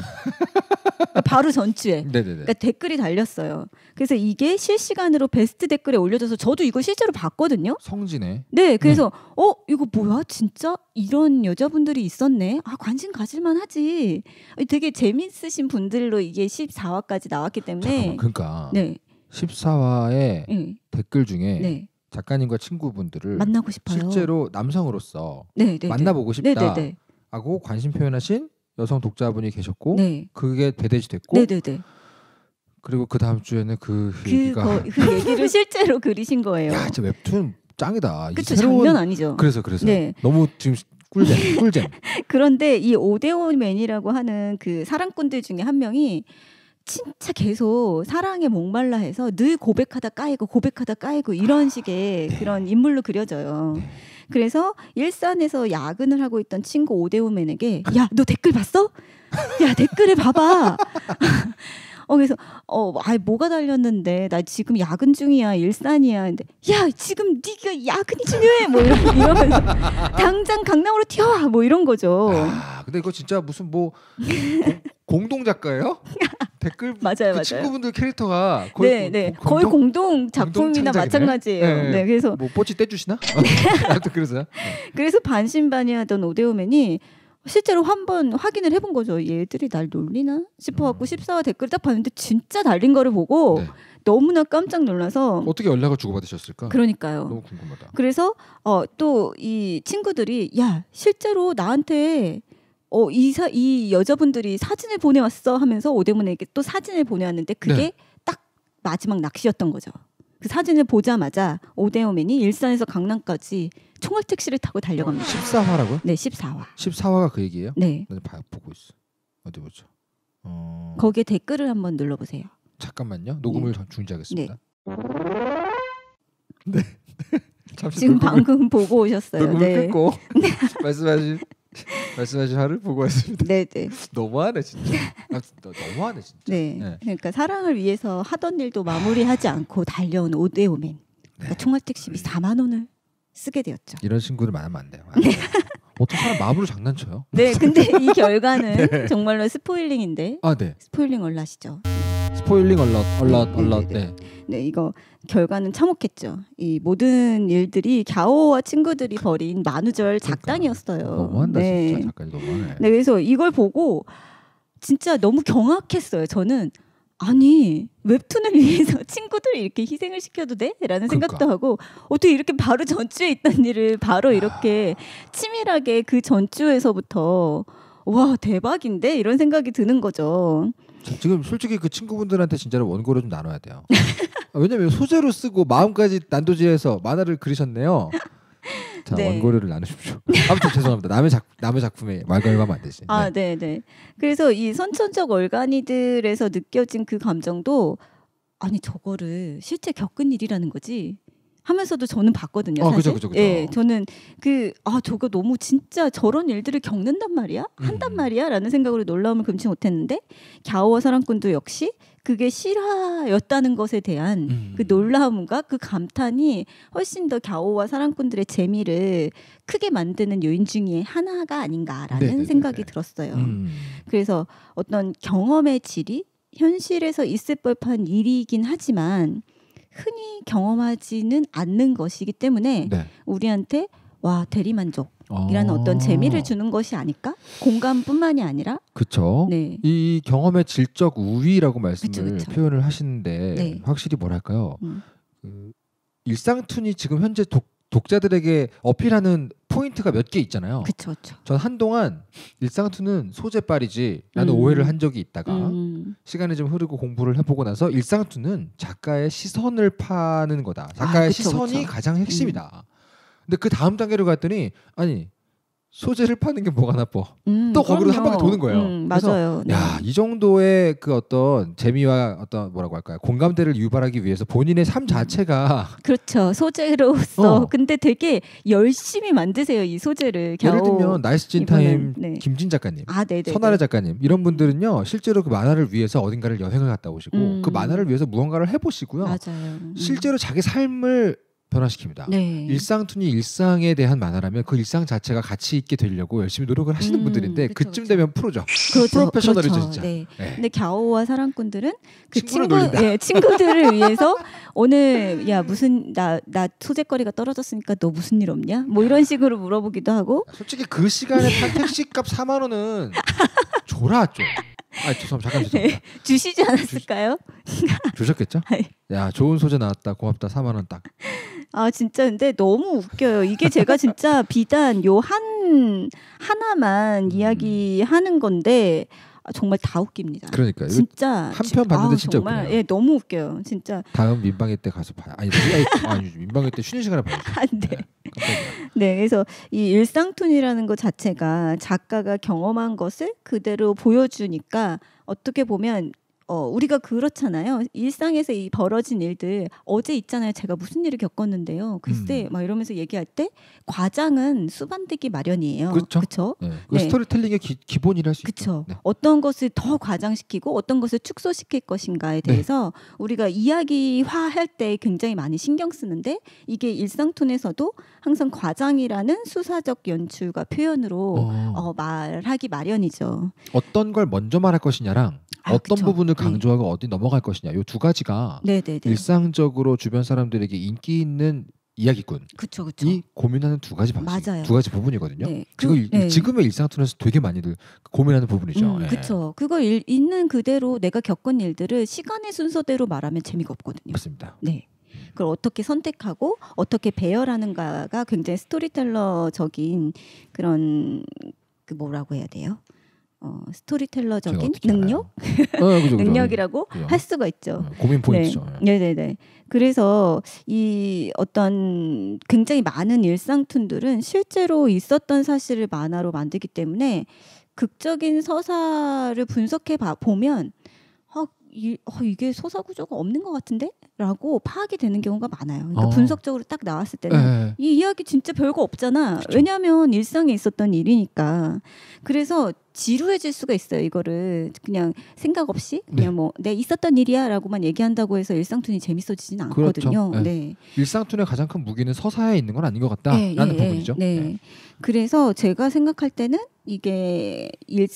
바로 전주에. 네네네. 그러니까 댓글이 달렸어요. 그래서 이게 실시간으로 베스트 댓글에 올려져서 저도 이거 실제로 봤거든요. 성진에. 네, 그래서 음. 어 이거 뭐야? 진짜 이런 여자분들이 있었네. 아 관심 가질만 하지. 되게 재밌으신 분들로 이게 십사 화까지 나왔기 때문에. 잠깐만, 그러니까 네. 십사 화의 네. 댓글 중에 네. 작가님과 친구분들을 만나고 싶어요. 실제로 남성으로서 네, 네, 만나보고 네. 싶다 네, 네, 하고 관심 표현하신 여성 독자분이 계셨고 네. 그게 배대시 됐고 네, 네, 네. 그리고 그 다음 주에는 그 그, 얘기가 거, 그 얘기를 실제로 그리신 거예요. 야, 진짜 웹툰 짱이다. 이 그쵸, 새로운- 장난 아니죠. 그래서 그래서 네. 너무 지금 꿀잼 꿀잼. 그런데 이 오데오맨이라고 하는 그 사랑꾼들 중에 한 명이 진짜 계속 사랑에 목말라 해서 늘 고백하다 까이고 고백하다 까이고 이런 식의 네. 그런 인물로 그려져요. 네. 그래서 일산에서 야근을 하고 있던 친구 오데오맨에게 야, 너 댓글 봤어? 야, 댓글에 봐봐. 어 그래서 어, 아 뭐가 달렸는데 나 지금 야근 중이야 일산이야. 근데 야 지금 네가 야근이 중요해 뭐 이러, 이러면서 당장 강남으로 튀어와 뭐 이런 거죠. 아, 근데 이거 진짜 무슨 뭐 공, 공동 작가예요? 댓글 맞아요, 그 맞아요. 친구분들 캐릭터가 거의 네, 고- 네. 고- 거의 공동- 공동 작품이나 창작이네. 마찬가지예요. 네. 네, 그래서 뭐 뽀찌 떼주시나? 아무튼 그래서요. 그래서 반신반의하던 오데오맨이 실제로 한 번 확인을 해본 거죠. 얘들이 날 놀리나 싶어갖고 음. 십사화 댓글 딱 봤는데 진짜 달린 거를 보고 네. 너무나 깜짝 놀라서 어떻게 연락을 주고받으셨을까? 그러니까요. 너무 궁금하다. 그래서 어, 또 이 친구들이 야 실제로 나한테 어, 이, 사, 이 여자분들이 사진을 보내왔어 하면서 오데오맨에게 또 사진을 보내왔는데 그게 네. 딱 마지막 낚시였던 거죠. 그 사진을 보자마자 오데오맨이 일산에서 강남까지 총알 택시를 타고 달려갑니다. 십사 화라고요? 네, 십사화. 십사 화가 그 얘기예요? 네. 나 봐, 보고 있어. 어디 보자. 어... 거기에 댓글을 한번 눌러보세요. 잠깐만요. 녹음을 네. 중지하겠습니다. 네. 잠시 지금 녹음을, 방금 보고 오셨어요. 녹음을 네. 끊고 말씀하신 말씀하신 화를 보고 왔습니다. 네, 네. 너무하네 진짜. 아, 너, 너무하네 진짜. 네. 네. 그러니까 사랑을 위해서 하던 일도 마무리하지 않고 달려온 오데오맨. 그러니까 총알 택시비 사만 원을 쓰게 되었죠. 이런 친구들 많으면 안 돼요. 안 돼요. 어떤 사람 마음으로 장난쳐요? 네, 근데 이 결과는 정말로 스포일링인데 아, 네. 스포일링 얼라시죠. 스포일링 얼럿, 얼럿, 네, 얼럿. 네, 네. 네, 이거 결과는 참혹했죠. 이 모든 일들이 갸오와 친구들이 벌인 만우절 작당이었어요. 너무한다 네. 진짜 작가님 너무하네. 네, 그래서 이걸 보고 진짜 너무 경악했어요. 저는 아니 웹툰을 위해서 친구들을 이렇게 희생을 시켜도 돼? 라는 그러니까. 생각도 하고 어떻게 이렇게 바로 전주에 있던 일을 바로 이렇게 치밀하게 그 전주에서부터 와 대박인데? 이런 생각이 드는 거죠. 지금 솔직히 그 친구분들한테 진짜로 원고를 좀 나눠야 돼요. 아, 왜냐면 소재로 쓰고 마음까지 난도질해서 만화를 그리셨네요. 자 네. 원고료를 나누십시오. 아무튼 죄송합니다. 남의 작 남의 작품에 말걸하면 안 되지. 아, 네. 네, 네. 그래서 이 선천적 얼간이들에서 느껴진 그 감정도 아니 저거를 실제 겪은 일이라는 거지 하면서도 저는 봤거든요. 어, 사실. 그죠, 그죠, 그죠. 예, 저는 그 아 저거 너무 진짜 저런 일들을 겪는단 말이야, 한단 음. 말이야라는 생각으로 놀라움을 금치 못했는데 갸오와 사랑꾼도 역시 그게 실화였다는 것에 대한 음. 그 놀라움과 그 감탄이 훨씬 더 갸오와 사랑꾼들의 재미를 크게 만드는 요인 중에 하나가 아닌가라는 네네네네. 생각이 들었어요. 음. 그래서 어떤 경험의 질이 현실에서 있을 법한 일이긴 하지만 흔히 경험하지는 않는 것이기 때문에 네. 우리한테 와 대리만족이라는 어. 어떤 재미를 주는 것이 아닐까? 공감뿐만이 아니라 그쵸. 네. 이 경험의 질적 우위라고 말씀을 그쵸, 그쵸. 표현을 하시는데 네. 확실히 뭐랄까요? 음. 그 일상툰이 지금 현재 독, 독자들에게 어필하는 포인트가 몇 개 있잖아요. 그쵸, 그쵸. 전 한동안 일상툰은 소재빨이지 라는 음. 오해를 한 적이 있다가 음. 시간이 좀 흐르고 공부를 해보고 나서 일상툰은 작가의 시선을 파는 거다. 작가의 아, 그쵸, 시선이 그쵸. 가장 핵심이다. 근데 그 다음 단계로 갔더니 아니 소재를 파는 게 뭐가 나빠? 음, 또 거기로 한 그럼요. 바퀴 도는 거예요. 음, 그래서 맞아요. 네. 야, 이 정도의 그 어떤 재미와 어떤 뭐라고 할까요? 공감대를 유발하기 위해서 본인의 삶 자체가 그렇죠. 소재로서 어. 근데 되게 열심히 만드세요 이 소재를. 예를 갸오 들면 나이스 찐타임 이분은, 네. 김진 작가님, 아, 네, 네. 선아래 작가님 이런 분들은요 실제로 그 만화를 위해서 어딘가를 여행을 갔다 오시고 음. 그 만화를 위해서 무언가를 해보시고요. 맞아요. 음. 실제로 자기 삶을 변화시킵니다. 네. 일상툰이 일상에 대한 만화라면 그 일상 자체가 가치 있게 되려고 열심히 노력을 하시는 음, 분들인데 그쵸, 그쯤 그쵸. 되면 프로죠. 그렇죠. 프로페셔널이죠, 그렇죠. 진짜. 네. 네. 근데 갸오와 사랑꾼들은 그 친구를 친구, 놀린다. 예, 친구들을 위해서 오늘 야 무슨 나 나 소재거리가 떨어졌으니까 너 무슨 일 없냐? 뭐 이런 식으로 물어보기도 하고. 솔직히 그 시간에 탄 택시값 사만 원은 줘라 좀. 아 죄송합니다. 잠깐 죄송합니다. 주시지 않았을까요? 주셨겠죠? 네. 야 좋은 소재 나왔다 고맙다 사만 원 딱. 아 진짜 근데 너무 웃겨요. 이게 제가 진짜 비단 요 한 하나만 음. 이야기하는 건데 정말 다 웃깁니다. 그러니까요. 진짜 한 편 봤는데 아우, 진짜 정말 웃겨요. 예, 너무 웃겨요. 진짜 다음 민방위 때 가서 봐요. 아니, 아니 민방위 때 쉬는 시간에 봐요. 안 돼. 네, 그래서 이 일상툰이라는 것 자체가 작가가 경험한 것을 그대로 보여주니까 어떻게 보면 어, 우리가 그렇잖아요. 일상에서 이 벌어진 일들 어제 있잖아요. 제가 무슨 일을 겪었는데요. 글쎄 음. 막 이러면서 얘기할 때 과장은 수반되기 마련이에요. 그렇죠. 그렇죠? 네. 그 네. 스토리텔링의 기, 기본이라 할 수 있죠. 그렇죠. 네. 어떤 것을 더 과장시키고 어떤 것을 축소시킬 것인가에 대해서 네. 우리가 이야기화할 때 굉장히 많이 신경 쓰는데 이게 일상툰에서도 항상 과장이라는 수사적 연출과 표현으로 어. 어, 말하기 마련이죠. 어떤 걸 먼저 말할 것이냐랑 아, 어떤 그쵸. 부분을 네. 강조하고 어디 넘어갈 것이냐. 이 두 가지가 네네네. 일상적으로 주변 사람들에게 인기 있는 이야기꾼. 그쵸, 그쵸. 이 고민하는 두 가지 방식, 맞아요. 두 가지 부분이거든요. 네. 지금 그, 일- 네. 지금의 일상툰에서 되게 많이들 고민하는 부분이죠. 음, 예. 그렇죠. 그거 일, 있는 그대로 내가 겪은 일들을 시간의 순서대로 말하면 재미가 없거든요. 맞습니다. 네. 그걸 어떻게 선택하고 어떻게 배열하는가가 굉장히 스토리텔러적인 그런 그 뭐라고 해야 돼요? 어, 제가 스토리텔러적인 어떻게 능력, 알아요? 어, 그죠, 그죠. 능력이라고 그죠. 할 수가 있죠. 어, 고민 포인트죠. 예. 네, 네, 네. 그래서 이 어떤 굉장히 많은 일상툰들은 실제로 있었던 사실을 만화로 만들기 때문에 극적인 서사를 분석해 봐 보면 어, 이, 어, 이게 서사 구조가 없는 것 같은데? 라고 파악이 되는 경우가 많아요. 그러니까 어. 분석적으로 딱 나왔을 때는 예. 이 이야기 진짜 별거 없잖아. 그쵸. 왜냐하면 일상에 있었던 일이니까. 그래서 지루해질 수가 있어요. 이거를 그냥 생각 없이 그냥 네. 뭐 내 있었던 일이야라고만 얘기한다고 해서 일상툰이 재밌어지진 않거든요. 그렇죠. 네. 네. 일상툰의 가장 큰 무기는 서사에 있는 건 아닌 것 같다라는 네, 예, 예, 부분이죠. 네. 네. 그래서 제가 생각할 때는 이게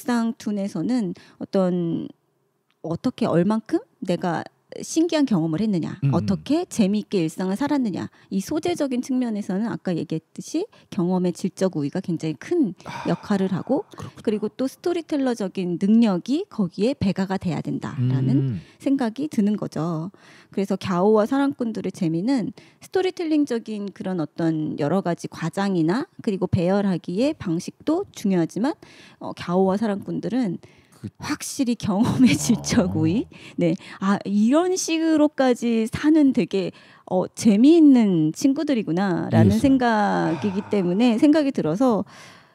일상툰에서는 어떤 어떻게 얼만큼 내가 신기한 경험을 했느냐, 음. 어떻게 재미있게 일상을 살았느냐, 이 소재적인 측면에서는 아까 얘기했듯이 경험의 질적 우위가 굉장히 큰 역할을 하고, 그렇군요. 그리고 또 스토리텔러적인 능력이 거기에 배가가 돼야 된다라는 음. 생각이 드는 거죠. 그래서 갸오와 사랑꾼들의 재미는 스토리텔링적인 그런 어떤 여러 가지 과장이나 그리고 배열하기의 방식도 중요하지만 어, 갸오와 사랑꾼들은 그- 확실히 경험의 질적 어. 우위. 네, 아 이런 식으로까지 사는 되게 어, 재미있는 친구들이구나라는 이해했어요. 생각이기 때문에 생각이 들어서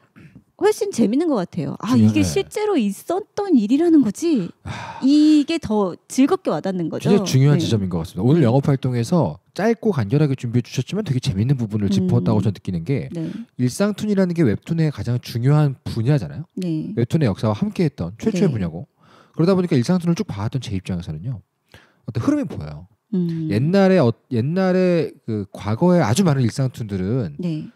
훨씬 재밌는 것 같아요. 아 중요해. 이게 실제로 있었던 일이라는 거지. 이게 더 즐겁게 와닿는 거죠. 굉장히 중요한 네. 지점인 것 같습니다. 오늘 영업 활동에서 짧고 간결하게 준비해 주셨지만 되게 재밌는 부분을 짚었다고 음. 저는 느끼는 게 네, 일상툰이라는 게 웹툰의 가장 중요한 분야잖아요. 네, 웹툰의 역사와 함께했던 최초의 네. 분야고 그러다 보니까 일상툰을 쭉 봐왔던 제 입장에서는요. 어떤 흐름이 보여요. 음. 옛날에 어, 옛날에 그 과거에 아주 많은 일상툰들은 네,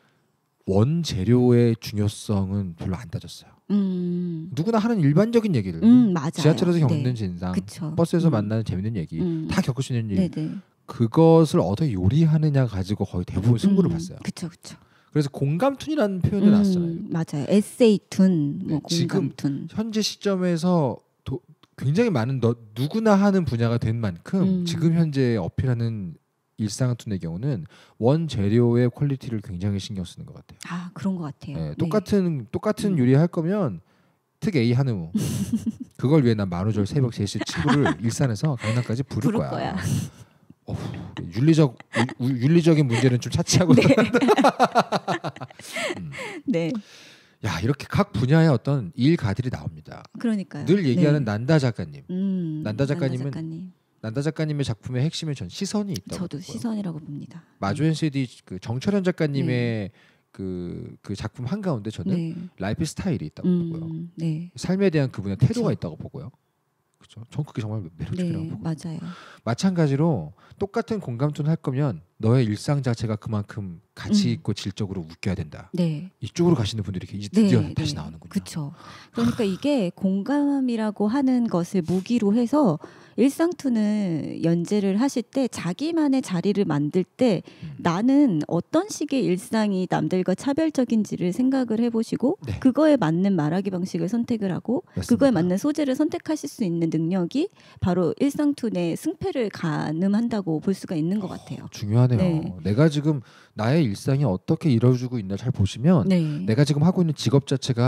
원재료의 중요성은 별로 안 따졌어요. 음, 누구나 하는 일반적인 얘기를 음 맞아요. 지하철에서 겪는 네. 진상, 그쵸. 버스에서 음. 만나는 재밌는 얘기 음. 다 겪을 수 있는 일. 네네. 그것을 어떻게 요리하느냐 가지고 거의 대부분 승부를 음, 봤어요. 그쵸, 그쵸. 그래서 공감툰이라는 표현을 나왔잖아요. 음, 맞아요. 에세이툰, 뭐 네, 지금 공감툰. 현재 시점에서 도, 굉장히 많은 너, 누구나 하는 분야가 된 만큼 음. 지금 현재 어필하는 일상툰의 경우는 원재료의 퀄리티를 굉장히 신경 쓰는 것 같아요. 아 그런 것 같아요. 네, 네. 똑같은 똑같은 음. 요리 할 거면 특 A 한우 그걸 위해 난 만우절 새벽 세 시 친구를 일산에서 강남까지 부를, 부를 거야. 거야. 어후, 윤리적 유- 윤리적인 문제는 좀 차치하고 네. 음. 네, 야 이렇게 각 분야의 어떤 일가들이 나옵니다. 그러니까요. 늘 얘기하는 네. 난다 작가님, 음, 난다 작가님은 작가님. 난다 작가님의 작품의 핵심은 전 시선이 있다고 저도 보고요. 시선이라고 봅니다. 마주엔 씨디 그 정철현 작가님의 그, 그 작품 한 가운데 저는 네. 라이프 스타일이 있다고 보고요. 음, 네. 삶에 대한 그분의 태도가 그쵸. 있다고 보고요. 그렇죠. 전 그게 정말 매력적이라고 네, 보고. 맞아요. 마찬가지로 똑같은 공감툰 할 거면 너의 일상 자체가 그만큼 가치 음. 있고 질적으로 웃겨야 된다. 네. 이쪽으로 가시는 분들이 이제 드디어 네, 다시 네. 나오는군요. 그렇죠. 그러니까 이게 공감이라고 하는 것을 무기로 해서 일상툰을 연재를 하실 때 자기만의 자리를 만들 때 음. 나는 어떤 식의 일상이 남들과 차별적인지를 생각을 해보시고 네. 그거에 맞는 말하기 방식을 선택을 하고 맞습니다. 그거에 맞는 소재를 선택하실 수 있는 능력이 바로 일상툰의 승패를 가늠한다고 볼 수가 있는 것 같아요. 어, 중요하네요. 네. 내가 지금 나의 일상이 어떻게 이루어지고 있나 잘 보시면 네. 내가 지금 하고 있는 직업 자체가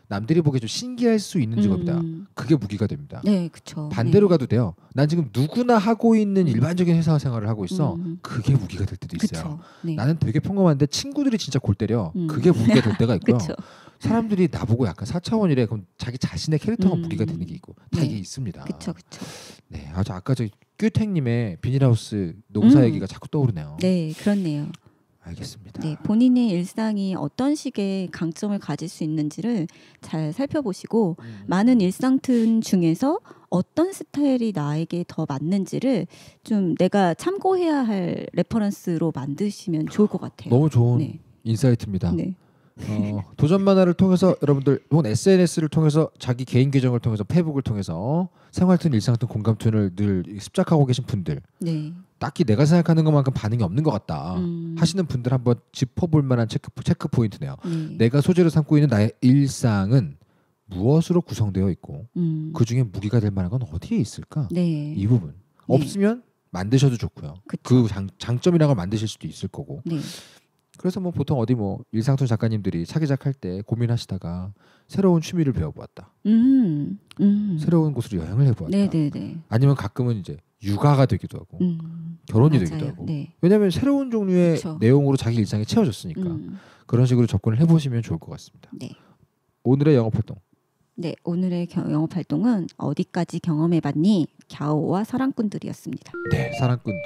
남들이 보기에 좀 신기할 수 있는 직업이다. 음. 그게 무기가 됩니다. 네, 그렇죠. 반대로 네. 가도 돼요. 난 지금 누구나 하고 있는 일반적인 회사 생활을 하고 있어. 음. 그게 무기가 될 때도 있어요. 그쵸. 네. 나는 되게 평범한데 친구들이 진짜 골 때려. 음. 그게 무기가 될 때가 있고요. 그쵸. 사람들이 나보고 약간 사차원이래. 그럼 자기 자신의 캐릭터가 음. 무기가 되는 게 있고 다 네. 이게 있습니다. 그쵸, 그쵸. 네, 아주 아까 저 큐탱님의 비닐하우스 농사 음. 얘기가 자꾸 떠오르네요. 네, 그렇네요. 알겠습니다. 네, 본인의 일상이 어떤 식의 강점을 가질 수 있는지를 잘 살펴보시고 음. 많은 일상튼 중에서 어떤 스타일이 나에게 더 맞는지를 좀 내가 참고해야 할 레퍼런스로 만드시면 좋을 것 같아요. 너무 좋은 네. 인사이트입니다. 네. 어, 도전 만화를 통해서 여러분들 혹은 에스엔에스를 통해서 자기 개인 계정을 통해서 페이북을 통해서 생활툰 일상툰 공감툰을 늘 습작하고 계신 분들 네. 딱히 내가 생각하는 것만큼 반응이 없는 것 같다 음. 하시는 분들 한번 짚어볼 만한 체크, 체크 포인트네요. 네. 내가 소재로 삼고 있는 나의 일상은 무엇으로 구성되어 있고 음. 그 중에 무기가 될 만한 건 어디에 있을까? 네. 이 부분 없으면 만드셔도 좋고요. 그쵸. 그 장, 장점이라는 걸 만드실 수도 있을 거고. 네. 그래서 뭐 보통 어디 뭐 일상툰 작가님들이 차기작 할 때 고민하시다가 새로운 취미를 배워보았다. 음. 음. 새로운 곳으로 여행을 해보았다. 네, 네, 네. 아니면 가끔은 이제 육아가 되기도 하고 음. 결혼이 맞아요. 되기도 하고. 네. 왜냐하면 새로운 종류의 그쵸. 내용으로 자기 일상이 채워졌으니까 음. 그런 식으로 접근을 해보시면 좋을 것 같습니다. 네. 오늘의 영업 활동. 네, 오늘의 겨- 영업 활동은 어디까지 경험해봤니? 갸오와 사랑꾼들이었습니다. 네, 사랑꾼들.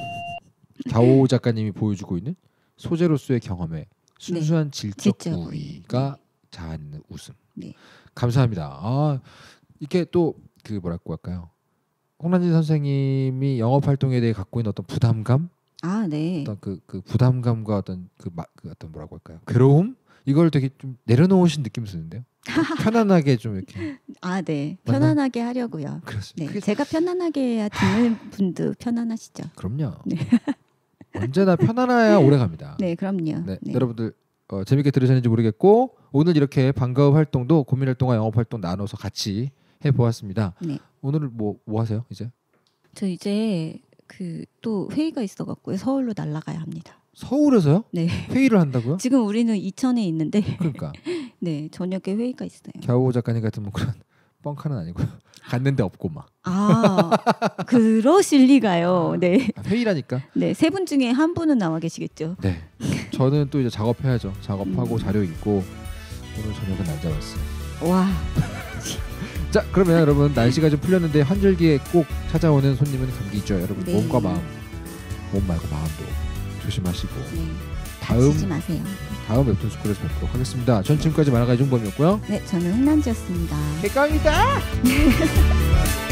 갸오 작가님이 보여주고 있는 소재로서의 경험에 순수한 질적 질적 우위가 자아있는 웃음. 네. 감사합니다. 아, 이렇게 또 그 뭐랄까 할까요? 홍란진 선생님이 영업 활동에 대해 갖고 있는 어떤 부담감, 아, 네. 어떤 그, 그 부담감과 어떤 그, 마, 그 어떤 뭐라고 할까요? 괴로움 이걸 되게 좀 내려놓으신 느낌 드는데요. 편안하게 좀 이렇게 아, 네. 맞나? 편안하게 하려고요. 그렇습니다. 네, 그게- 제가 편안하게 해야 듣는 분도 편안하시죠. 그럼요. 네. 언제나 편안해야 오래 갑니다. 네, 그럼요. 네, 네. 여러분들 어, 재밌게 들으셨는지 모르겠고 오늘 이렇게 반가운 활동도 고민 활동과 영업 활동 나눠서 같이 해보았습니다. 네. 오늘 뭐, 뭐 하세요 이제? 저 이제 그 또 회의가 있어갖고 서울로 날아가야 합니다. 서울에서요? 네. 회의를 한다고요? 지금 우리는 이천에 있는데, 그러니까 네, 저녁에 회의가 있어요. 갸오 작가님 같은 뭐 그런 뻥카는 아니고요. 갔는데 없고 막 아, 그러실 리가요. 네, 아, 회의라니까. 네, 세 분 중에 한 분은 나와 계시겠죠. 네. 저는 또 이제 작업해야죠. 작업하고 음. 자료 읽고 오늘 저녁은 안 잡았어요. 와, 자, 그러면 여러분 날씨가 좀 풀렸는데 환절기에 꼭 찾아오는 손님은 감기죠. 여러분 네. 몸과 마음, 몸 말고 마음도 조심하시고 네, 다음 다치지 마세요. 다음 웹툰 스쿨에서 뵙도록 하겠습니다. 전 지금까지 만화가 이종범이었고요. 네, 저는 홍남지였습니다. 개깡이다.